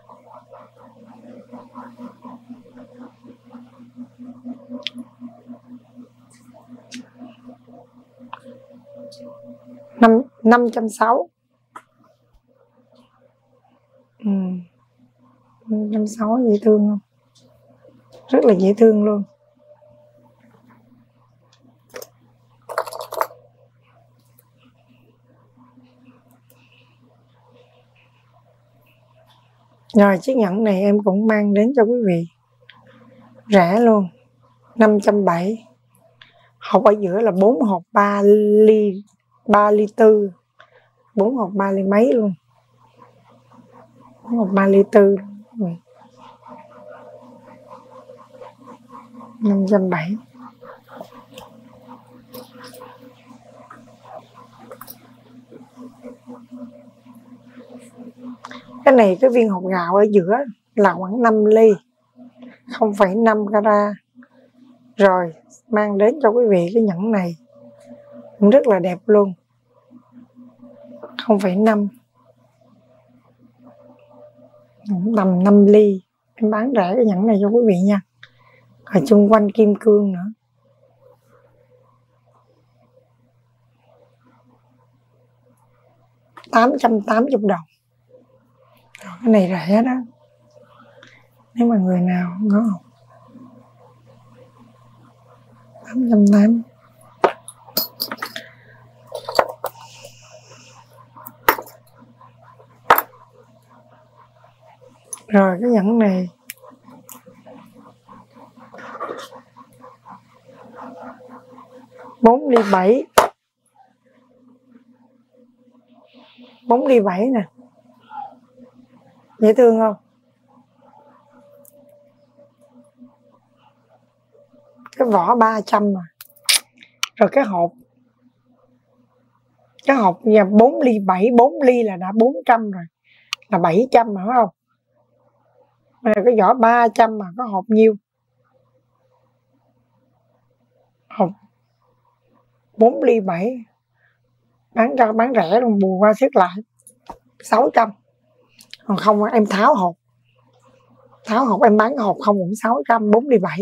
[SPEAKER 1] 560. 560 dễ thương không? Rất là dễ thương luôn. Rồi chiếc nhẫn này em cũng mang đến cho quý vị rẻ luôn, 570. Hộp ở giữa là 4 hộp 3 ly 4, 4 hộp 3 ly mấy luôn, 4 hộp 3 ly 4. 570. Cái này cái viên hột gạo ở giữa là khoảng 5 ly, 0,5 carat. Rồi mang đến cho quý vị cái nhẫn này cũng rất là đẹp luôn, 0,5, tầm 5 ly. Em bán rẻ cái nhẫn này cho quý vị nha. Rồi xung quanh kim cương nữa. $880. Rồi, cái này rẻ đó. Nếu mà người nào không có 880. Rồi cái nhẫn này bốn ly 7, 4 ly 7 nè, dễ thương không? Cái vỏ 300 mà. Rồi cái hộp nhà 4 ly 7, 4 ly là đã 400 rồi, là 700 mà, phải không? Mà cái vỏ 300 mà có hộp nhiêu? Hộp 4 ly 7 bán rẻ luôn, bù qua xếp lại 600. Còn không em tháo tháo hộp em bán hộp không cũng 600, 4 đi 7.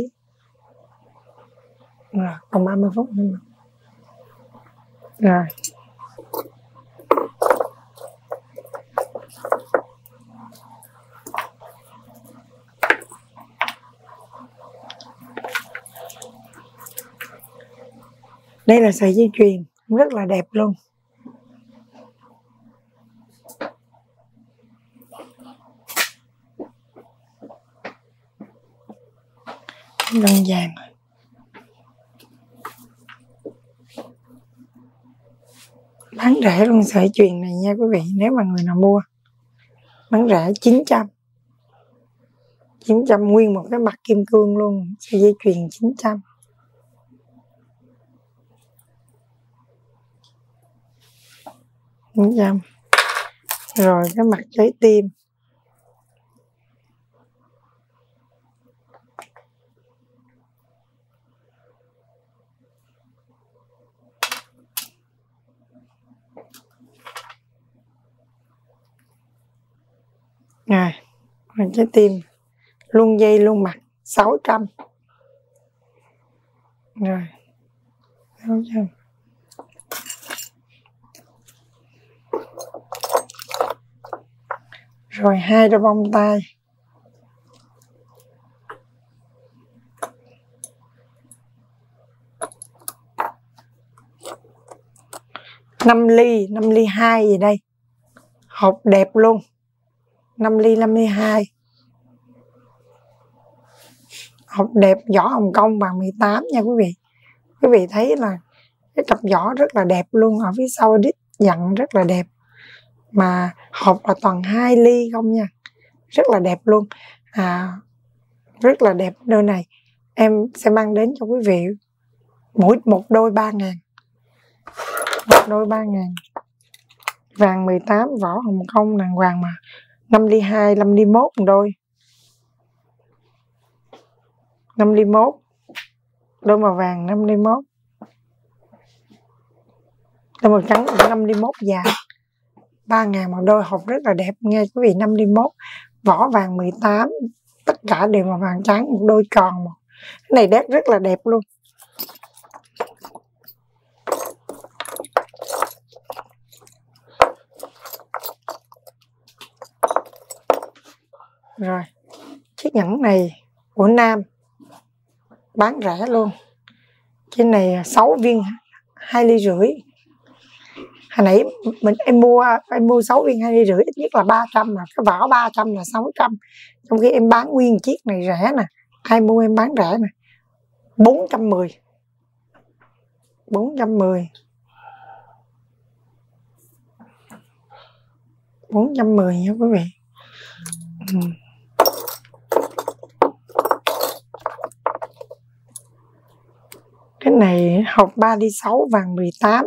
[SPEAKER 1] Rồi còn 30 phút nữa. Rồi đây là sợi dây chuyền rất là đẹp luôn. Đơn giản. Bán rẻ luôn sợi chuyền này nha quý vị, nếu mà người nào mua. Bán rẻ 900. 900 nguyên một cái mặt kim cương luôn, sợi dây chuyền 900. Rồi cái mặt trái tim. Rồi, trái tim luôn dây luôn mặt 600. Rồi 600. Rồi 2 đôi bông tai. năm ly 2 gì đây. Hộp đẹp luôn. 5 ly 2. Hộp đẹp, vỏ hồng công vàng 18 nha quý vị. Quý vị thấy là cái cặp vỏ rất là đẹp luôn, ở phía sau đít dặn rất là đẹp. Mà hộp là toàn 2 ly không nha. Rất là đẹp luôn. Rất là đẹp đôi này. Em sẽ mang đến cho quý vị một đôi 3.000. Một đôi 3.000. Vàng 18, vỏ hồng công đàng hoàng mà. 5 ly 2, 5 ly 1 một đôi. 5 ly 1. Đôi màu vàng 5 ly 1. Đôi màu trắng 5 ly 1 vàng. 3.000 một đôi, hộp rất là đẹp nghe quý vị. 5 ly 1. Vỏ vàng 18. Tất cả đều màu vàng trắng, một đôi tròn một. Cái này đét rất là đẹp luôn. Rồi chiếc nhẫn này của nam bán rẻ luôn. Trên này 6 viên 2 ly rưỡi. Hồi nãy em mua 6 viên 2 ly rưỡi, ít nhất là 300 mà cái vỏ 300 là 600. Trong khi em bán nguyên chiếc này rẻ nè. Ai mua em bán rẻ nè. 410. 410. 410 nha quý vị. Cái này hộp 3 ly 6 vàng 18.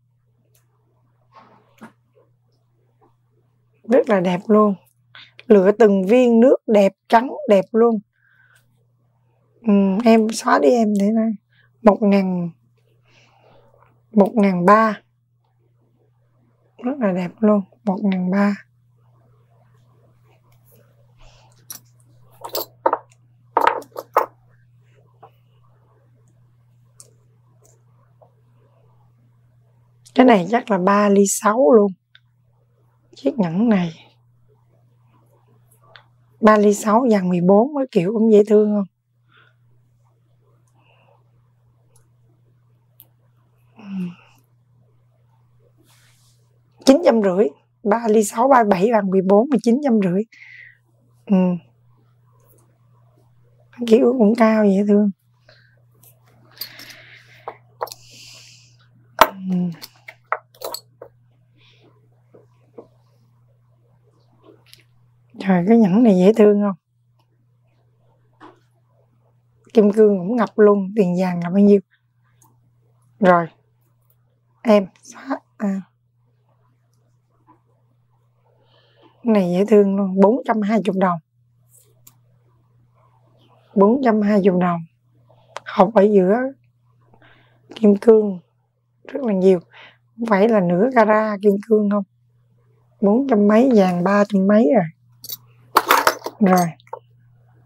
[SPEAKER 1] Rất là đẹp luôn. Lựa từng viên nước đẹp, trắng đẹp luôn. Em xóa đi em để đây. 1.300. Rất là đẹp luôn. 1.300. Cái này chắc là 3 ly 6 luôn. Chiếc nhẫn này 3 ly 6 vàng 14 với kiểu cũng dễ thương không? $950. 3 ly 6 37 vàng 14 mà 950. Kiểu cũng cao dễ thương. Trời, cái nhẫn này dễ thương không? Kim cương cũng ngập luôn. Tiền vàng là bao nhiêu? Rồi em xóa. Cái này dễ thương luôn. 420 đồng. 420 đồng. Hộp ở giữa kim cương rất là nhiều. Không phải là nửa carat kim cương không? 400 mấy, vàng 300 mấy rồi. Rồi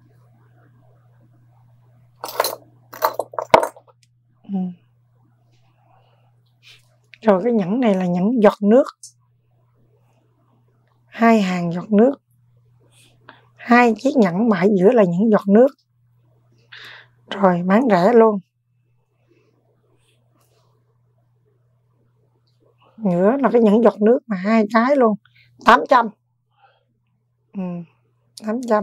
[SPEAKER 1] Rồi cái nhẫn này là nhẫn giọt nước, 2 hàng giọt nước, 2 chiếc nhẫn mà ở giữa là những giọt nước. Rồi bán rẻ luôn. Nữa là cái nhẫn giọt nước mà 2 cái luôn, 800. 800.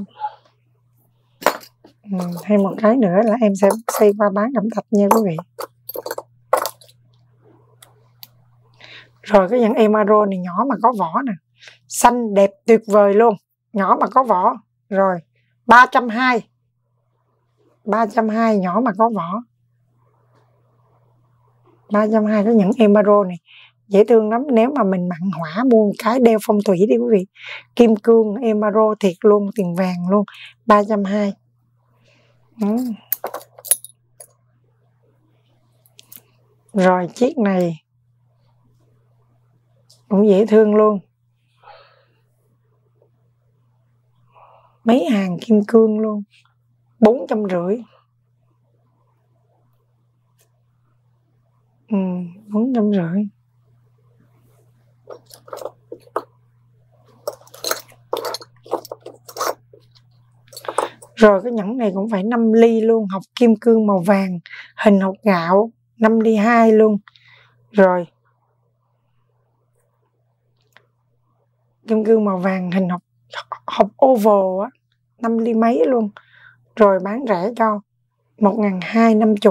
[SPEAKER 1] Thêm một cái nữa là em sẽ xây qua bán cẩm thạch nha quý vị. Rồi cái nhẫn emerald này nhỏ mà có vỏ nè, xanh đẹp tuyệt vời luôn, nhỏ mà có vỏ. Rồi 320. 320 nhỏ mà có vỏ. 320 cái nhẫn emerald này dễ thương lắm. Nếu mà mình mặn hỏa mua một cái đeo phong thủy đi quý vị. Kim cương emerald thiệt luôn, tiền vàng luôn. 320. Rồi chiếc này cũng dễ thương luôn, mấy hàng kim cương luôn, 450. 450. Rồi cái nhẫn này cũng phải 5 ly luôn, hộp kim cương màu vàng, hình hột gạo, 5 ly 2 luôn. Rồi kim cương màu vàng hình hộp oval á, 5 ly mấy luôn. Rồi bán rẻ cho 1.250.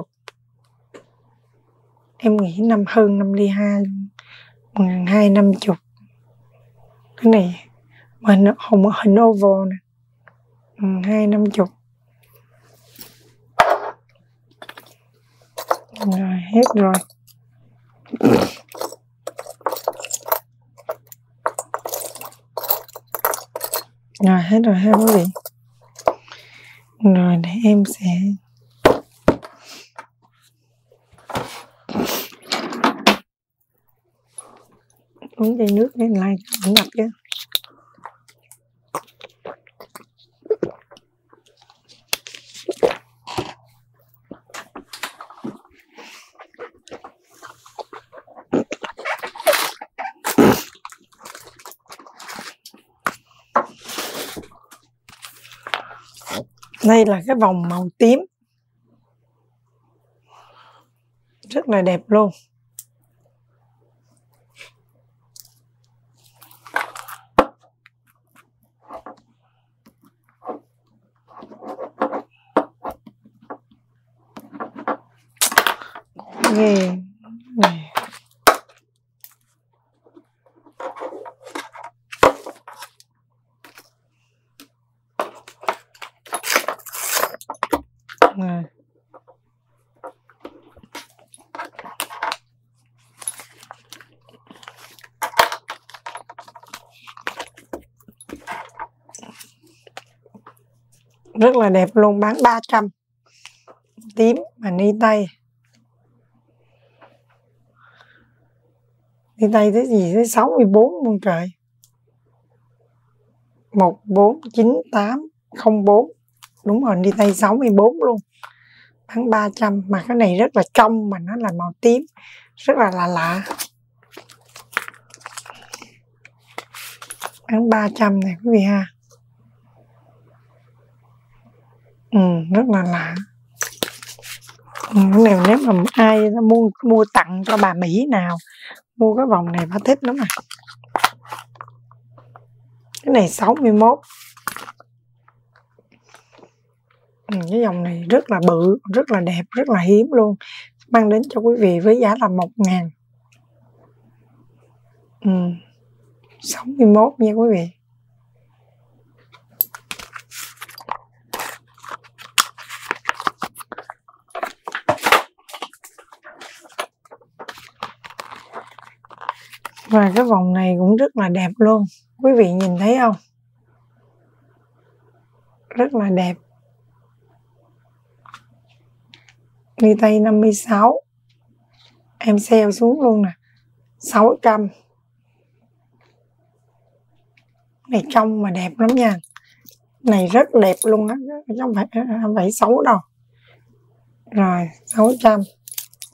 [SPEAKER 1] Em nghĩ hơn 5 ly 2 luôn. 1.250. Cái này hình oval nè, 250. Rồi hết rồi. Rồi hết rồi ha quý vị. Rồi để em sẽ uống chai nước để lại cũng ngập chứ. Đây là cái vòng màu tím, rất là đẹp luôn. Ghê này. Rất là đẹp luôn, bán 300. Tím mà ni tây. Ni tây tới gì tới 64 luôn trời. 149804. Đúng rồi, ni tây 64 luôn. Bán 300 mà cái này rất là trong mà nó là màu tím, rất là lạ. Bán 300 này quý vị ha. Rất là lạ. Cái này nếu mà ai mua tặng cho bà Mỹ nào mua cái vòng này bà thích lắm à. Cái này 61. Cái dòng này rất là bự, rất là đẹp, rất là hiếm luôn. Mang đến cho quý vị với giá là 1.000. 61 nha quý vị. Và cái vòng này cũng rất là đẹp luôn. Quý vị nhìn thấy không? Rất là đẹp. Ni tây 56. Em sale xuống luôn nè. 600. Này trong mà đẹp lắm nha. Này rất đẹp luôn á, không phải xấu đâu. Rồi 600.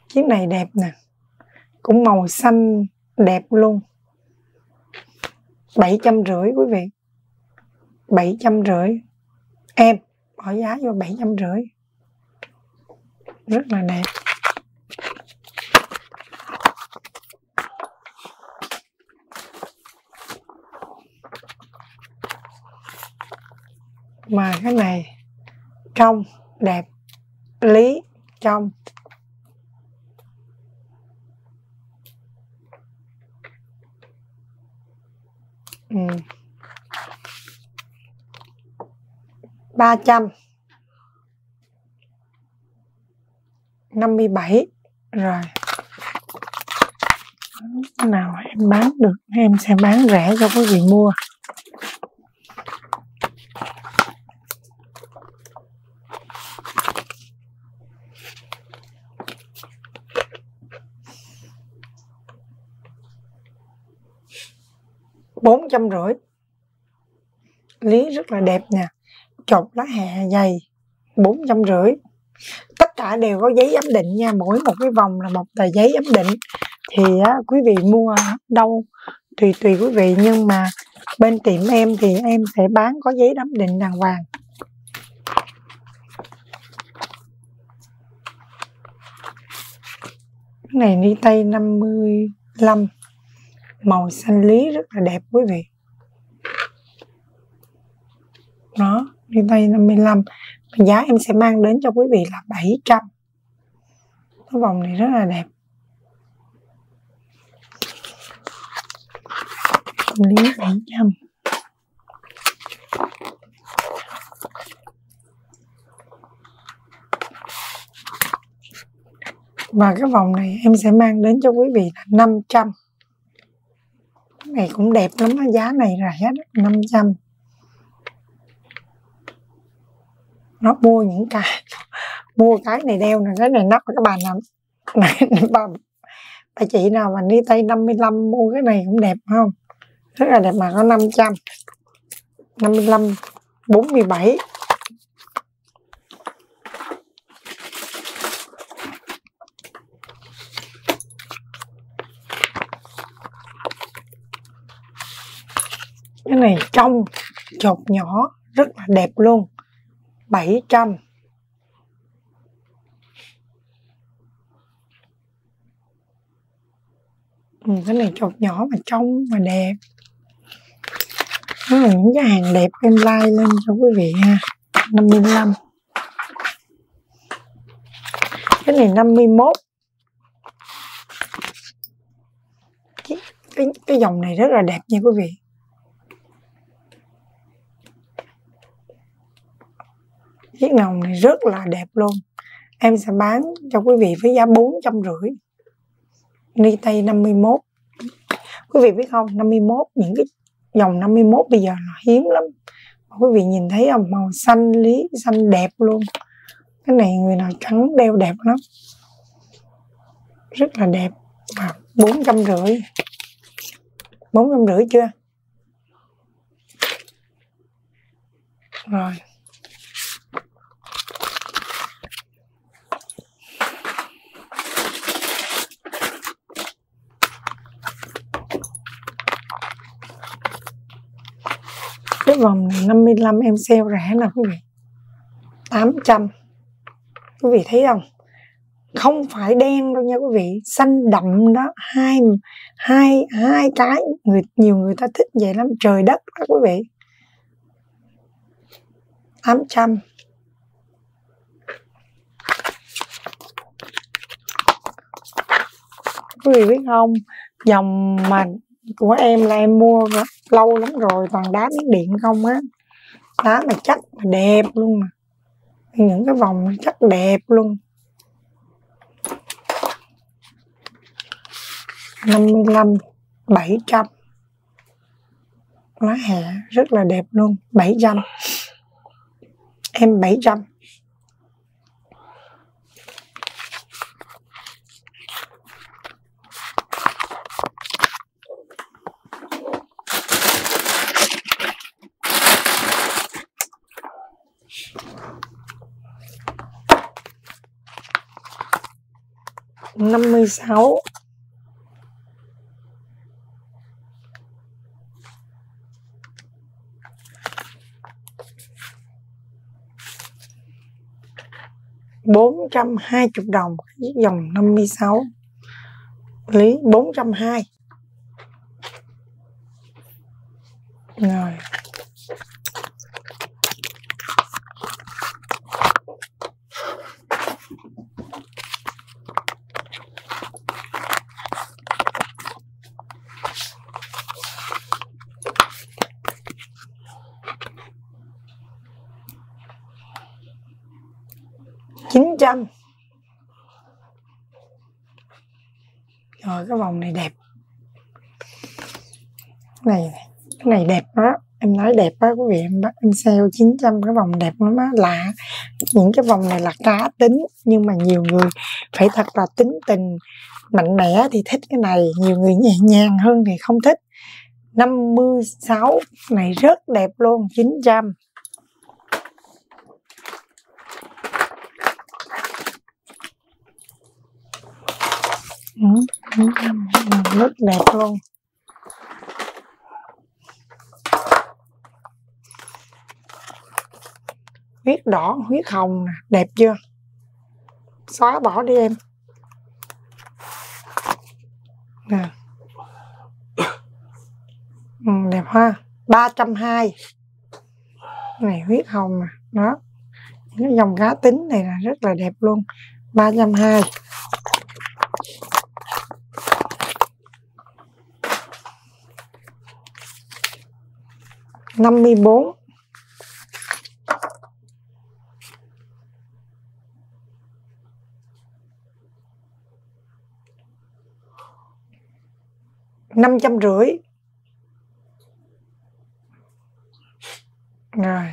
[SPEAKER 1] Chiếc này đẹp nè, cũng màu xanh đẹp luôn. 750 quý vị. 750. Em bỏ giá vô 750. Rất là đẹp. Mà cái này trong đẹp, lý trong. Ừ. 357. Rồi. Cái nào em bán được em sẽ bán rẻ cho quý vị mua. $450. Lý rất là đẹp nha. Chột lá hẹ dày. 450. Tất cả đều có giấy giám định nha. Mỗi một cái vòng là một tờ giấy giám định. Thì quý vị mua đâu tùy quý vị. Nhưng mà bên tiệm em thì em sẽ bán có giấy giám định đàng hoàng. Cái này ni tây 55. Màu xanh lý rất là đẹp quý vị. Đó, ni tây 55. Giá em sẽ mang đến cho quý vị là 700. Cái vòng này rất là đẹp. Lý 700. Và cái vòng này em sẽ mang đến cho quý vị là 500. Cái này cũng đẹp lắm đó, giá này rẻ đó, 500. Nó mua những cái mua cái này đeo nè, cái này nắp các bạn nè. Bà chị nào mà đi Tây 55 mua cái này cũng đẹp không? Rất là đẹp mà có 500. 55 47. Cái này trong chột nhỏ rất là đẹp luôn. 700. Cái này chột nhỏ mà trong mà đẹp. Đó là những cái hàng đẹp em like lên cho quý vị ha. 55. Cái này 51. Cái dòng này rất là đẹp nha quý vị. Chiếc nòng này rất là đẹp luôn. Em sẽ bán cho quý vị với giá 450. Ni tây 51. Quý vị biết không, 51, những cái dòng 51 bây giờ là hiếm lắm. Quý vị nhìn thấy không, màu xanh lý, xanh đẹp luôn. Cái này người nào trắng đeo đẹp lắm. Rất là đẹp. 450. 450 chưa? Rồi. Cái vòng này 55 em sale rẻ nè quý vị. 800. Quý vị thấy không? Không phải đen đâu nha quý vị, xanh đậm đó, hai cái, nhiều người ta thích vậy lắm, trời đất đó quý vị. 800. Quý vị biết không, dòng mà của em là em mua lâu lắm rồi, toàn đá miếng điện không á, đá mà chắc mà đẹp luôn mà, những cái vòng chắc đẹp luôn. 55 700. Lá hẹ rất là đẹp luôn. 700. Em 700. 56. $420 với dòng 56. Lý 420. Rồi. $900. Rồi cái vòng này đẹp. Cái này đẹp đó. Em nói đẹp đó quý vị, em sale 900 cái vòng đẹp lắm á. Lạ. Những cái vòng này là cá tính, nhưng mà nhiều người phải thật là tính tình mạnh mẽ thì thích cái này, nhiều người nhẹ nhàng hơn thì không thích. 56 này rất đẹp luôn, 900. Rất đẹp luôn. Huyết đỏ, huyết hồng nè, đẹp chưa? Xóa bỏ đi em. Nè. Đẹp ha. 320. Này huyết hồng nè, đó. Những cái dòng cá tính này là rất là đẹp luôn. 320. $54. $550. Rồi.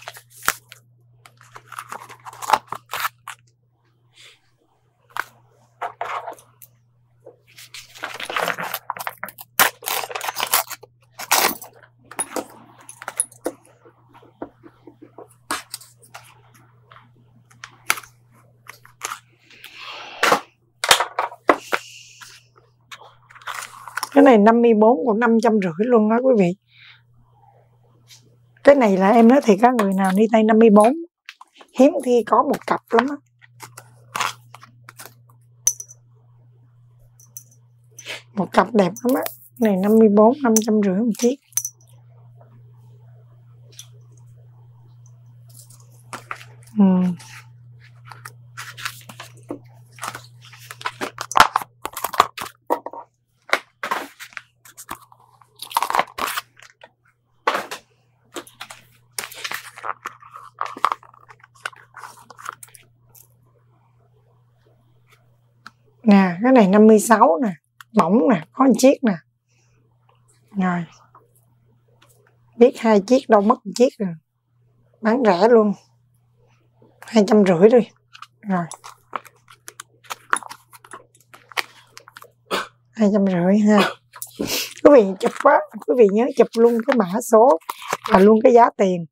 [SPEAKER 1] Cái này 54 còn 550 luôn đó quý vị. Cái này là em nói thiệt, các người nào đi tay 54 hiếm khi có một cặp lắm á. Một cặp đẹp lắm á. Này 54, 550 một chiếc. Nè, cái này 56 nè, bỏng nè, có một chiếc nè. Rồi. Biết 2 chiếc đâu, mất một chiếc rồi. Bán rẻ luôn. 250 đi. Rồi. 250 ha. Quý vị chụp á, quý vị nhớ chụp luôn cái mã số và luôn cái giá tiền.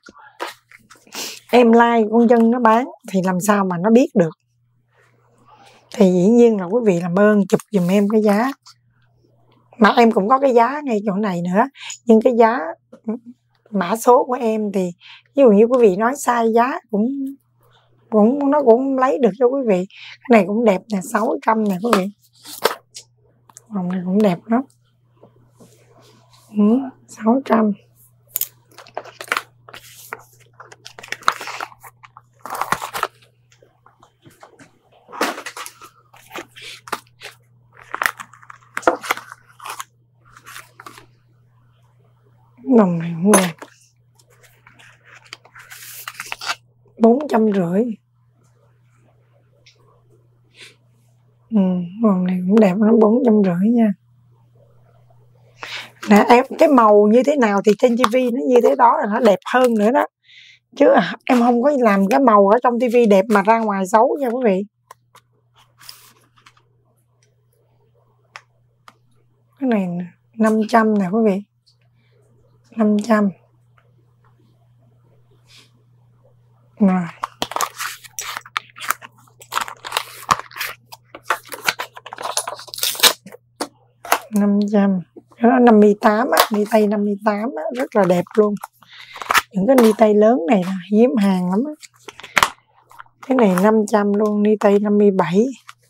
[SPEAKER 1] Em like con dân nó bán thì làm sao mà nó biết được. Thì dĩ nhiên là quý vị làm ơn chụp giùm em cái giá. Mà em cũng có cái giá ngay chỗ này nữa. Nhưng cái giá mã số của em thì ví dụ như quý vị nói sai giá nó cũng lấy được cho quý vị. Cái này cũng đẹp nè, 600 nè quý vị. Vòng này cũng đẹp lắm. 600. Vòng này cũng đẹp. 450. Vòng này cũng đẹp lắm, 450 nha. Nè em, cái màu như thế nào thì trên tivi nó như thế đó là nó đẹp hơn nữa đó. Chứ em không có làm cái màu ở trong tivi đẹp mà ra ngoài xấu nha quý vị. Cái này 500 nè quý vị. 500. Rồi. 500. Cái đó 58 á, ni tây 58 á, rất là đẹp luôn. Những cái ni tây lớn này là hiếm hàng lắm á. Cái này 500 luôn, ni tây 57.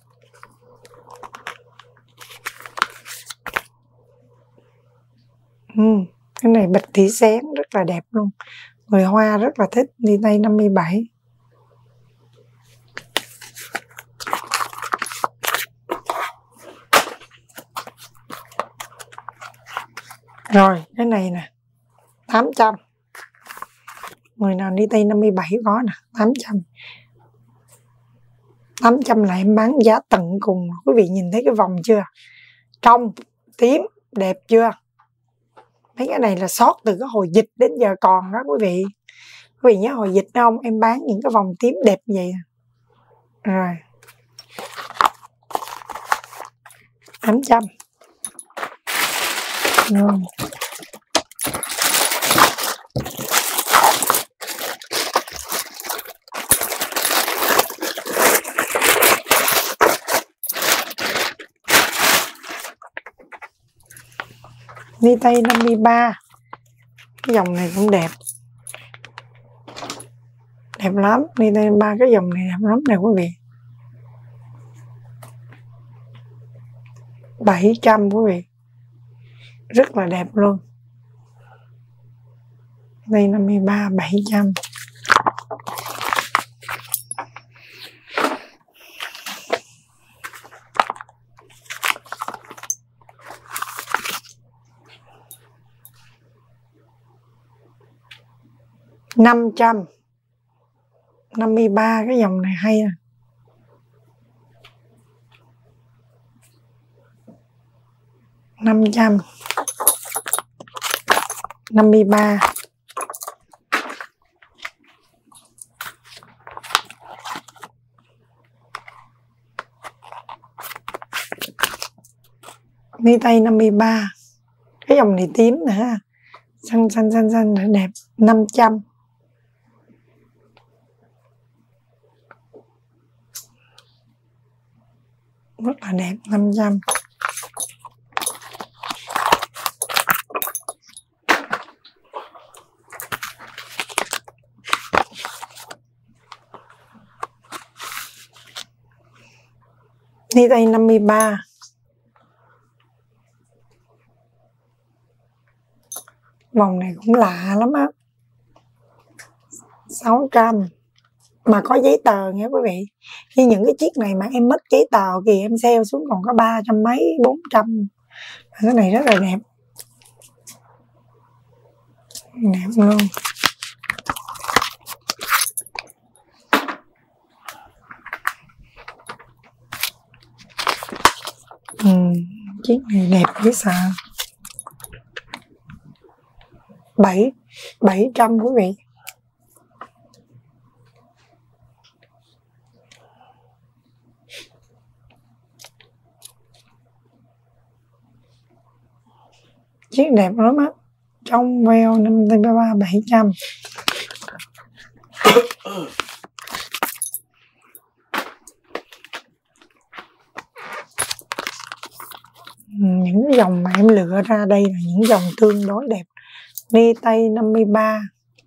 [SPEAKER 1] Cái này bạch thủy xén rất là đẹp luôn. Người Hoa rất là thích, ni tây 57. Rồi, cái này nè, 800. Người nào ni tây 57 có nè, 800. 800 là em bán giá tận cùng. Quý vị nhìn thấy cái vòng chưa? Trong, tím, đẹp chưa? Mấy cái này là sót từ cái hồi dịch đến giờ còn đó quý vị. Quý vị nhớ hồi dịch không? Em bán những cái vòng tím đẹp vậy. Rồi. 800. Rồi. Ni tây 53. Cái dòng này cũng đẹp. Đẹp lắm. Ni tây 53 cái dòng này đẹp lắm nè quý vị. 700 quý vị. Rất là đẹp luôn. Đây 53 700. $500. 53 cái dòng này hay à. 500. 53. Ni tây 53. Cái dòng này tím nè ha. Xanh là đẹp. 500. Rất là đẹp. 500. Ni tây 53. Vòng này cũng lạ lắm á. 600. Mà có giấy tờ nha quý vị. Khi những cái chiếc này mà em mất giấy tờ thì em sale xuống còn có 300 mấy, 400. Cái này rất là đẹp. Đẹp luôn. Chiếc này đẹp dễ sợ. 700 quý vị. Chiếc đẹp lắm á. Trong veo 533 700. Những cái dòng mà em lựa ra đây là những dòng tương đối đẹp. Ni tây 53.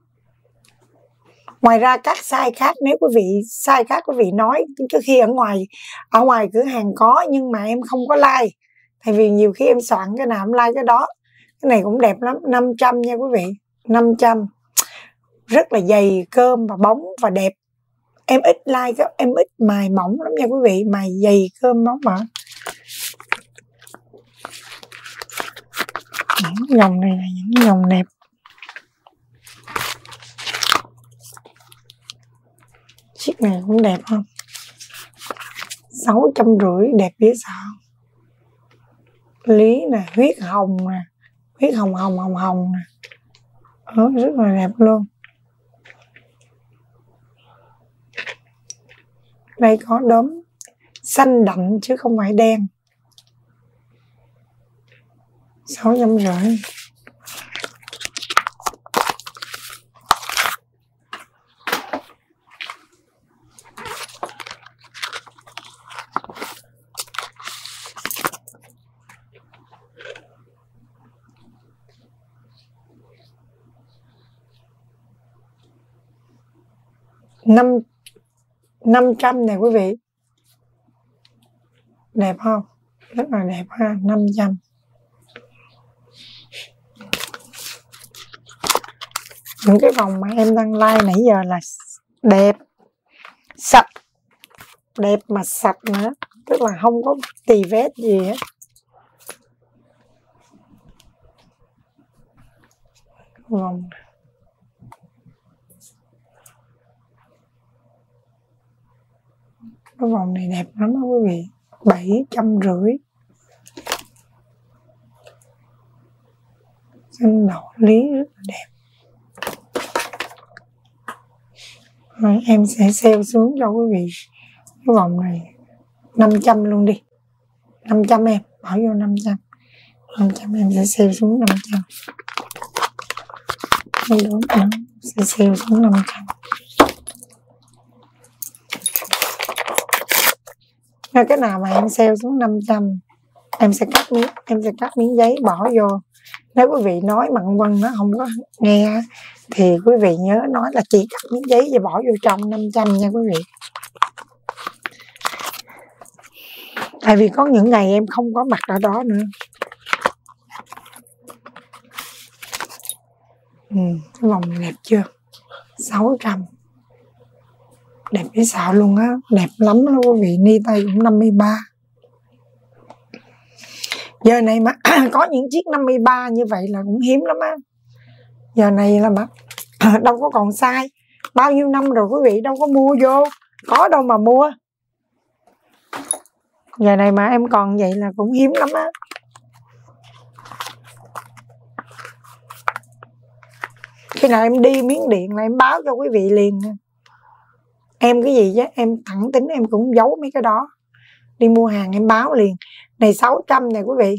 [SPEAKER 1] Ngoài ra các size khác, nếu quý vị size khác quý vị nói, trước khi ở ngoài cửa hàng có nhưng mà em không có like. Tại vì nhiều khi em soạn cái nào em like cái đó. Cái này cũng đẹp lắm. 500 nha quý vị. 500. Rất là dày, cơm và bóng và đẹp. Em ít like, em ít mài mỏng lắm nha quý vị. Mài dày, cơm, bóng mà. Những dòng này là những dòng đẹp. Chiếc này cũng đẹp không? 650 đẹp dễ sợ. Lý nè, huyết hồng nè. Huyết hồng nè. Rất là đẹp luôn. Đây có đốm xanh đậm chứ không phải đen. 650. 500 nè quý vị. Đẹp không? Rất là đẹp ha, 500. Những cái vòng mà em đăng like nãy giờ là đẹp, sạch, đẹp mà sạch nữa, tức là không có tì vết gì hết. Vòng cái vòng này đẹp lắm đó quý vị, 750. Xanh đỏ lý rất là đẹp. Rồi, em sẽ sale xuống cho quý vị cái vòng này 500 luôn đi. 500 em, bỏ vô 500. 500 em sẽ sale xuống 500. Không đúng nữa, sẽ sale xuống 500. Rồi cái nào mà em sale xuống 500, em sẽ cắt miếng giấy bỏ vô. Nếu quý vị nói bằng Vân nó không có nghe thì quý vị nhớ nói là chỉ cắt miếng giấy và bỏ vô trong 500 nha quý vị. Tại vì có những ngày em không có mặt ở đó nữa. Cái vòng này đẹp chưa? 600. Đẹp dễ sợ luôn á, đẹp lắm đó quý vị, ni tay cũng 53. Giờ này mà có những chiếc 53 như vậy là cũng hiếm lắm á. Giờ này là mà đâu có còn size. Bao nhiêu năm rồi quý vị đâu có mua vô, có đâu mà mua. Giờ này mà em còn vậy là cũng hiếm lắm á. Khi nào em đi Miến Điện là em báo cho quý vị liền. Em cái gì chứ, em thẳng tính em cũng giấu mấy cái đó. Đi mua hàng em báo liền. Này 600 nè quý vị.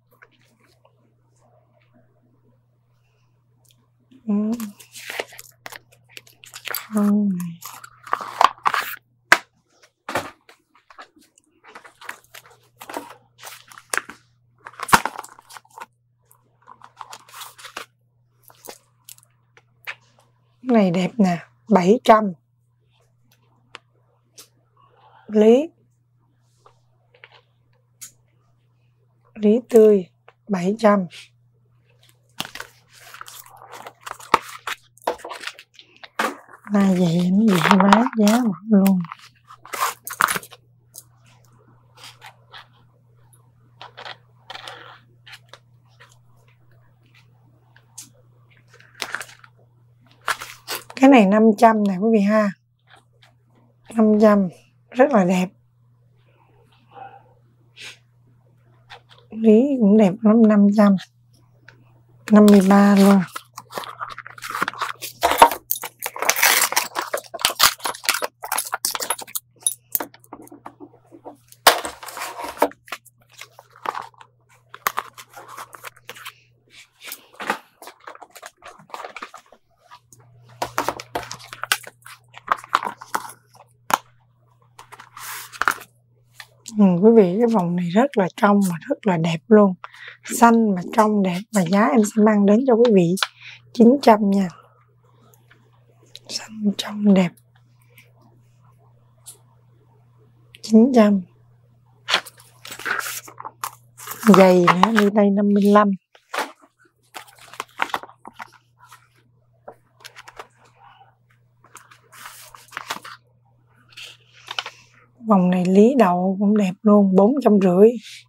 [SPEAKER 1] Cái này đẹp nè, 700. Lý tươi 700. Là vậy nó bị bán giá mất luôn. Cái này 500 nè quý vị ha. 500 rất là đẹp. Lý cũng đẹp lắm, 500. 53 luôn. Quý vị, cái vòng này rất là trong mà rất là đẹp luôn, xanh mà trong đẹp, và giá em sẽ mang đến cho quý vị 900 nha. Xanh trong đẹp 900. Dày nữa, đi tay 55. Vòng này lý đầu cũng đẹp luôn, 450.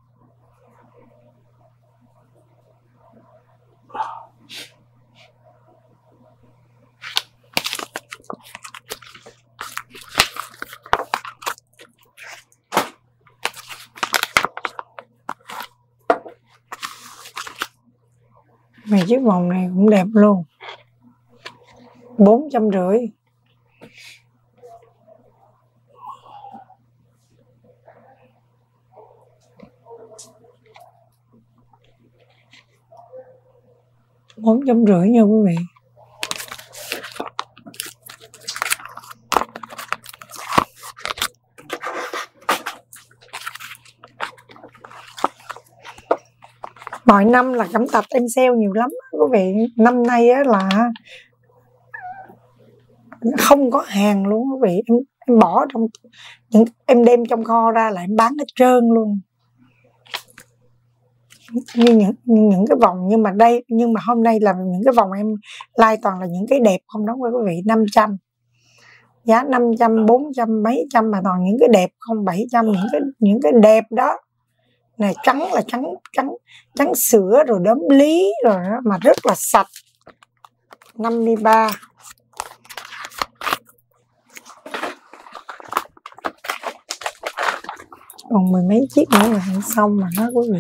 [SPEAKER 1] Mấy chiếc vòng này cũng đẹp luôn, 450. $450 nha quý vị. Mọi năm là Cẩm Thạch em sale nhiều lắm quý vị. Năm nay á là không có hàng luôn quý vị. Em bỏ trong em đem trong kho ra là em bán hết trơn luôn. Như những cái vòng, nhưng mà hôm nay là những cái vòng em like toàn là những cái đẹp không đó quý vị. 500, giá 500, 400 mấy trăm mà toàn những cái đẹp không. 700, những cái đẹp đó này, trắng là trắng sữa rồi đốm lý rồi đó, mà rất là sạch. 53. Còn mười mấy chiếc nữa là xong mà nó quý vị.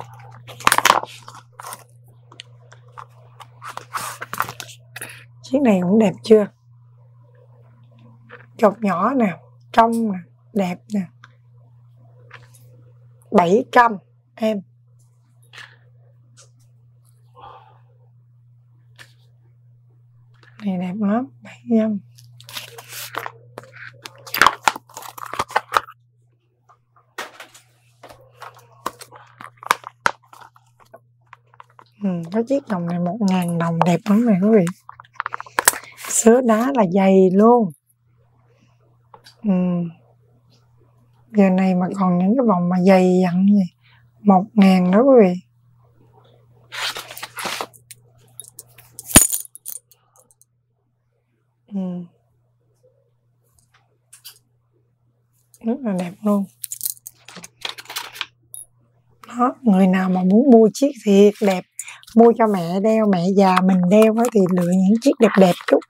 [SPEAKER 1] Chiếc này cũng đẹp chưa? Chột nhỏ nè, trong nè, đẹp nè. 700 em. Này đẹp lắm, 700. Có chiếc vòng này 1.000 đồng đẹp lắm này quý vị. Sứa đá là dày luôn. Giờ này mà còn những cái vòng mà dày dặn gì 1.000 đó quý vị. Rất là đẹp luôn. Đó, người nào mà muốn mua chiếc thiệt đẹp, mua cho mẹ đeo, mẹ già mình đeo thì lựa những chiếc đẹp đẹp chút.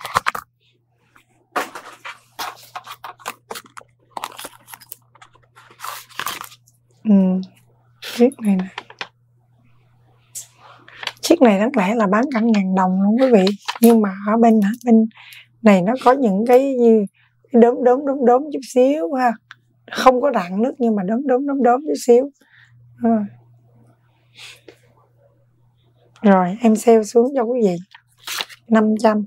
[SPEAKER 1] Chiếc này nè. Chiếc này đáng lẽ là bán cả 1.000 đồng luôn quý vị. Nhưng mà ở bên này nó có những cái như đốm chút xíu ha. Không có rạn nước nhưng mà đốm chút xíu. Rồi em sale xuống cho quý vị 500.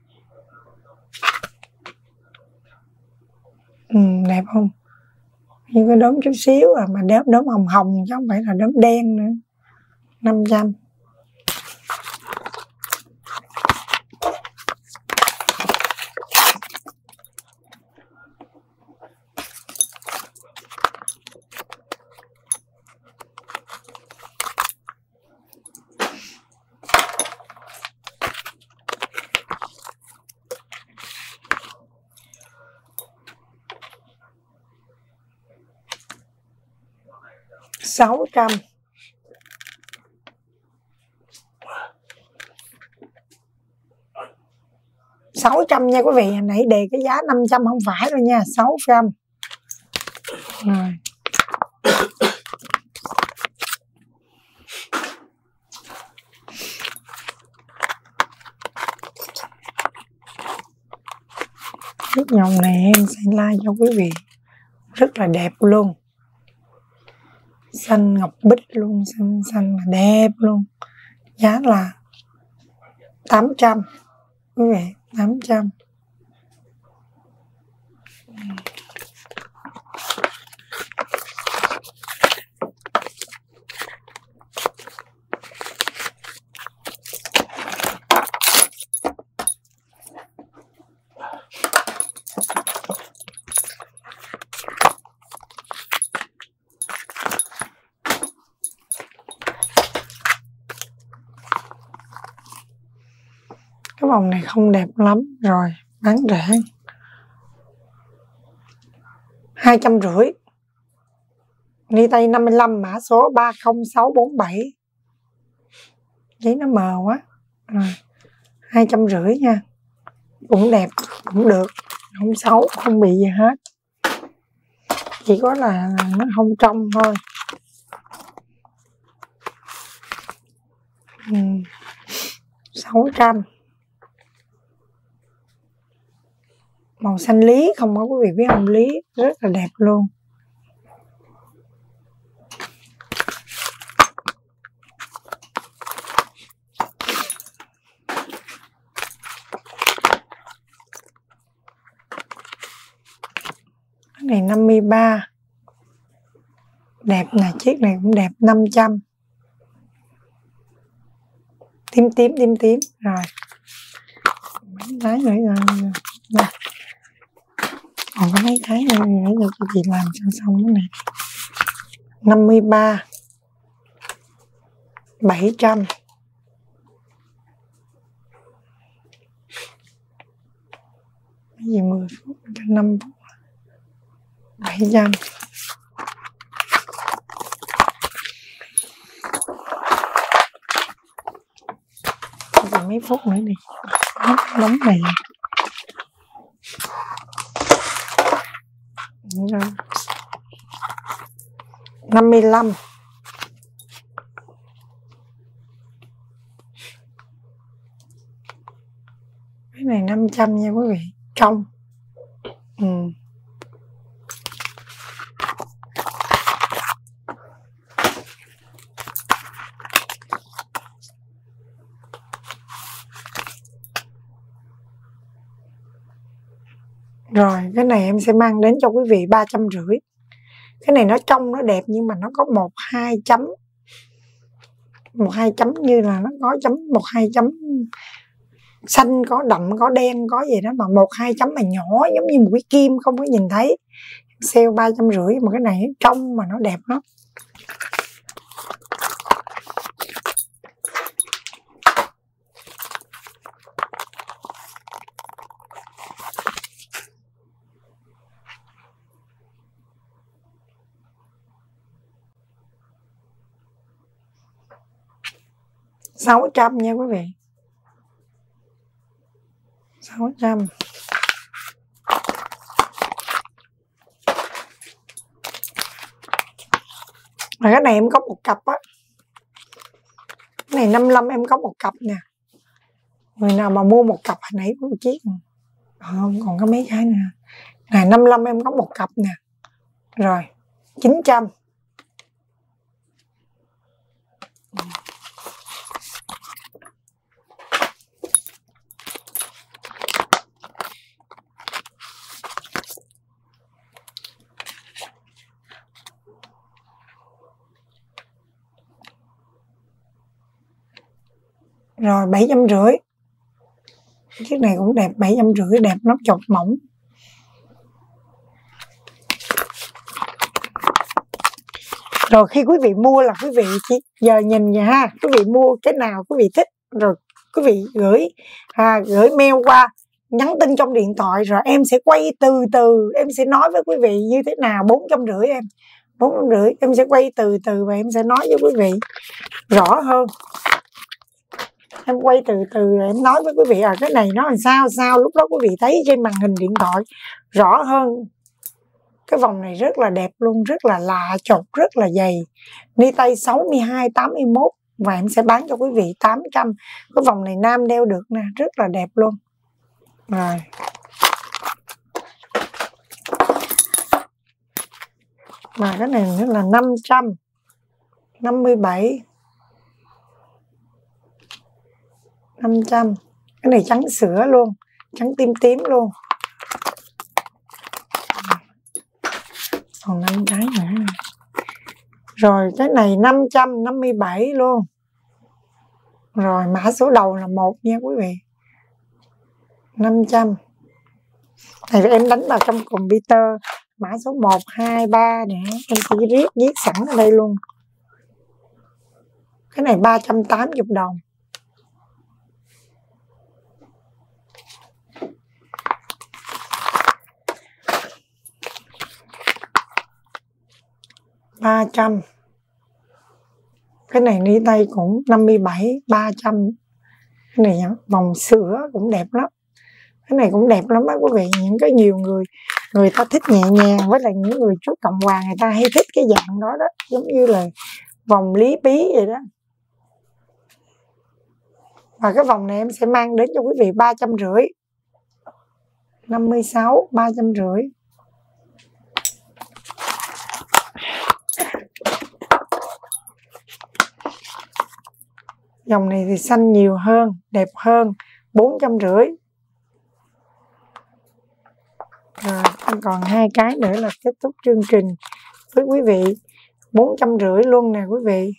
[SPEAKER 1] Đẹp không? Nhưng cái đốm chút xíu mà đốm hồng hồng chứ không phải là đốm đen nữa. 500. Sáu trăm. 600 nha quý vị. Hồi nãy đề cái giá 500 không phải đâu nha. 600. Rồi. Chiếc vòng này em sẽ like cho quý vị. Rất là đẹp luôn. Xanh ngọc bích luôn, xanh là đẹp luôn. Giá là 800 quý vị, 800. Cái vòng này không đẹp lắm rồi, bán rẻ 250. Ni tay 55, mã số 30647. Giấy nó mờ quá. Rồi 250 nha. Cũng đẹp, cũng được, không xấu, không bị gì hết. Chỉ có là nó không trong thôi. 600. Màu xanh lý không có quý vị biết không? Lý rất là đẹp luôn. Cái này 53. Đẹp nè, chiếc này cũng đẹp. 500. Tím. Rồi. Mấy cái nữa rồi. Đây. Còn có mấy cái nữa nãy giờ chị làm cho xong cái này. 53 700 cái gì 10 phút cho 5 phút 700 còn mấy phút nữa đi nóng này rồi. 55 cái này 500 nha quý vị, trong Rồi cái này em sẽ mang đến cho quý vị 350. Cái này nó trong nó đẹp nhưng mà nó có 1-2 chấm, 1-2 chấm như là nó có chấm 1-2 chấm xanh, có đậm, có đen, có gì đó, mà 1-2 chấm mà nhỏ giống như một cái kim không có nhìn thấy. Sale 350 mà cái này trong mà nó đẹp lắm. $600 nha quý vị. 600. Mà cái này em có một cặp á. Cái này 55 em có một cặp nè. Người nào mà mua một cặp hồi nãy có một chiếc. Không, còn có mấy cái nữa. Này 55 em có một cặp nè. Rồi, 900. Rồi 750. Chiếc này cũng đẹp, 750 đẹp lắm, chột mỏng. Rồi khi quý vị mua là quý vị chỉ giờ nhìn nha ha, quý vị mua cái nào quý vị thích rồi quý vị gửi mail qua, nhắn tin trong điện thoại, rồi em sẽ quay từ từ, em sẽ nói với quý vị như thế nào. 450 em, 450 em sẽ quay từ từ và em sẽ nói với quý vị rõ hơn. Em quay từ từ rồi em nói với quý vị cái này nó làm sao, lúc đó quý vị thấy trên màn hình điện thoại rõ hơn. Cái vòng này rất là đẹp luôn, rất là lạ, chột rất là dày, ni tay 62-81 và em sẽ bán cho quý vị 800. Cái vòng này nam đeo được nè, rất là đẹp luôn. Rồi và cái này nữa là 500, 57, 500. Cái này trắng sữa luôn, trắng tím tím luôn. Còn 5 cái nữa. Rồi cái này 557 luôn. Rồi mã số đầu là 1 nha quý vị. 500. Này em đánh vào trong computer mã số 1, 2, 3 nè, em chỉ viết sẵn ở đây luôn. Cái này 380 đồng. $300. Cái này ni tay cũng 57, 300. Cái này vòng sữa cũng đẹp lắm. Cái này cũng đẹp lắm á quý vị. Những cái nhiều người ta thích nhẹ nhàng, với lại những người chú Cộng Hòa người ta hay thích cái dạng đó đó, giống như là vòng lý bí vậy đó. Và cái vòng này em sẽ mang đến cho quý vị 350. 56, 350. Dòng này thì xanh nhiều hơn, đẹp hơn, 450. Rồi, còn 2 cái nữa là kết thúc chương trình với quý vị. 450 luôn nè quý vị.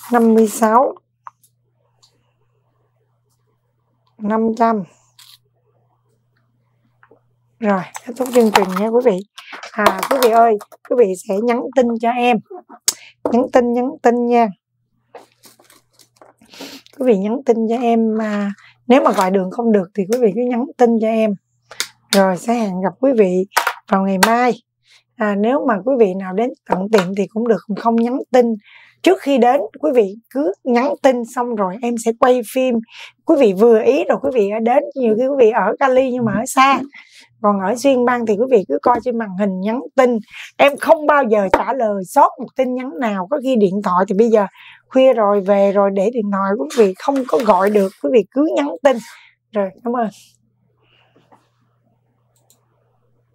[SPEAKER 1] 56 500. Rồi, kết thúc chương trình nha quý vị. Quý vị ơi, quý vị sẽ nhắn tin cho em. Nhắn tin nha. Quý vị nhắn tin cho em, mà nếu mà gọi đường không được thì quý vị cứ nhắn tin cho em. Rồi sẽ hẹn gặp quý vị vào ngày mai. Nếu mà quý vị nào đến tận tiệm thì cũng được, không nhắn tin. Trước khi đến quý vị cứ nhắn tin xong rồi em sẽ quay phim. Quý vị vừa ý rồi quý vị đến. Nhiều khi quý vị ở Cali nhưng mà ở xa, còn ở xuyên bang thì quý vị cứ coi trên màn hình nhắn tin. Em không bao giờ trả lời sót một tin nhắn nào. Có khi điện thoại thì bây giờ khuya rồi, về rồi để điện thoại quý vị không có gọi được, quý vị cứ nhắn tin. Rồi, cảm ơn.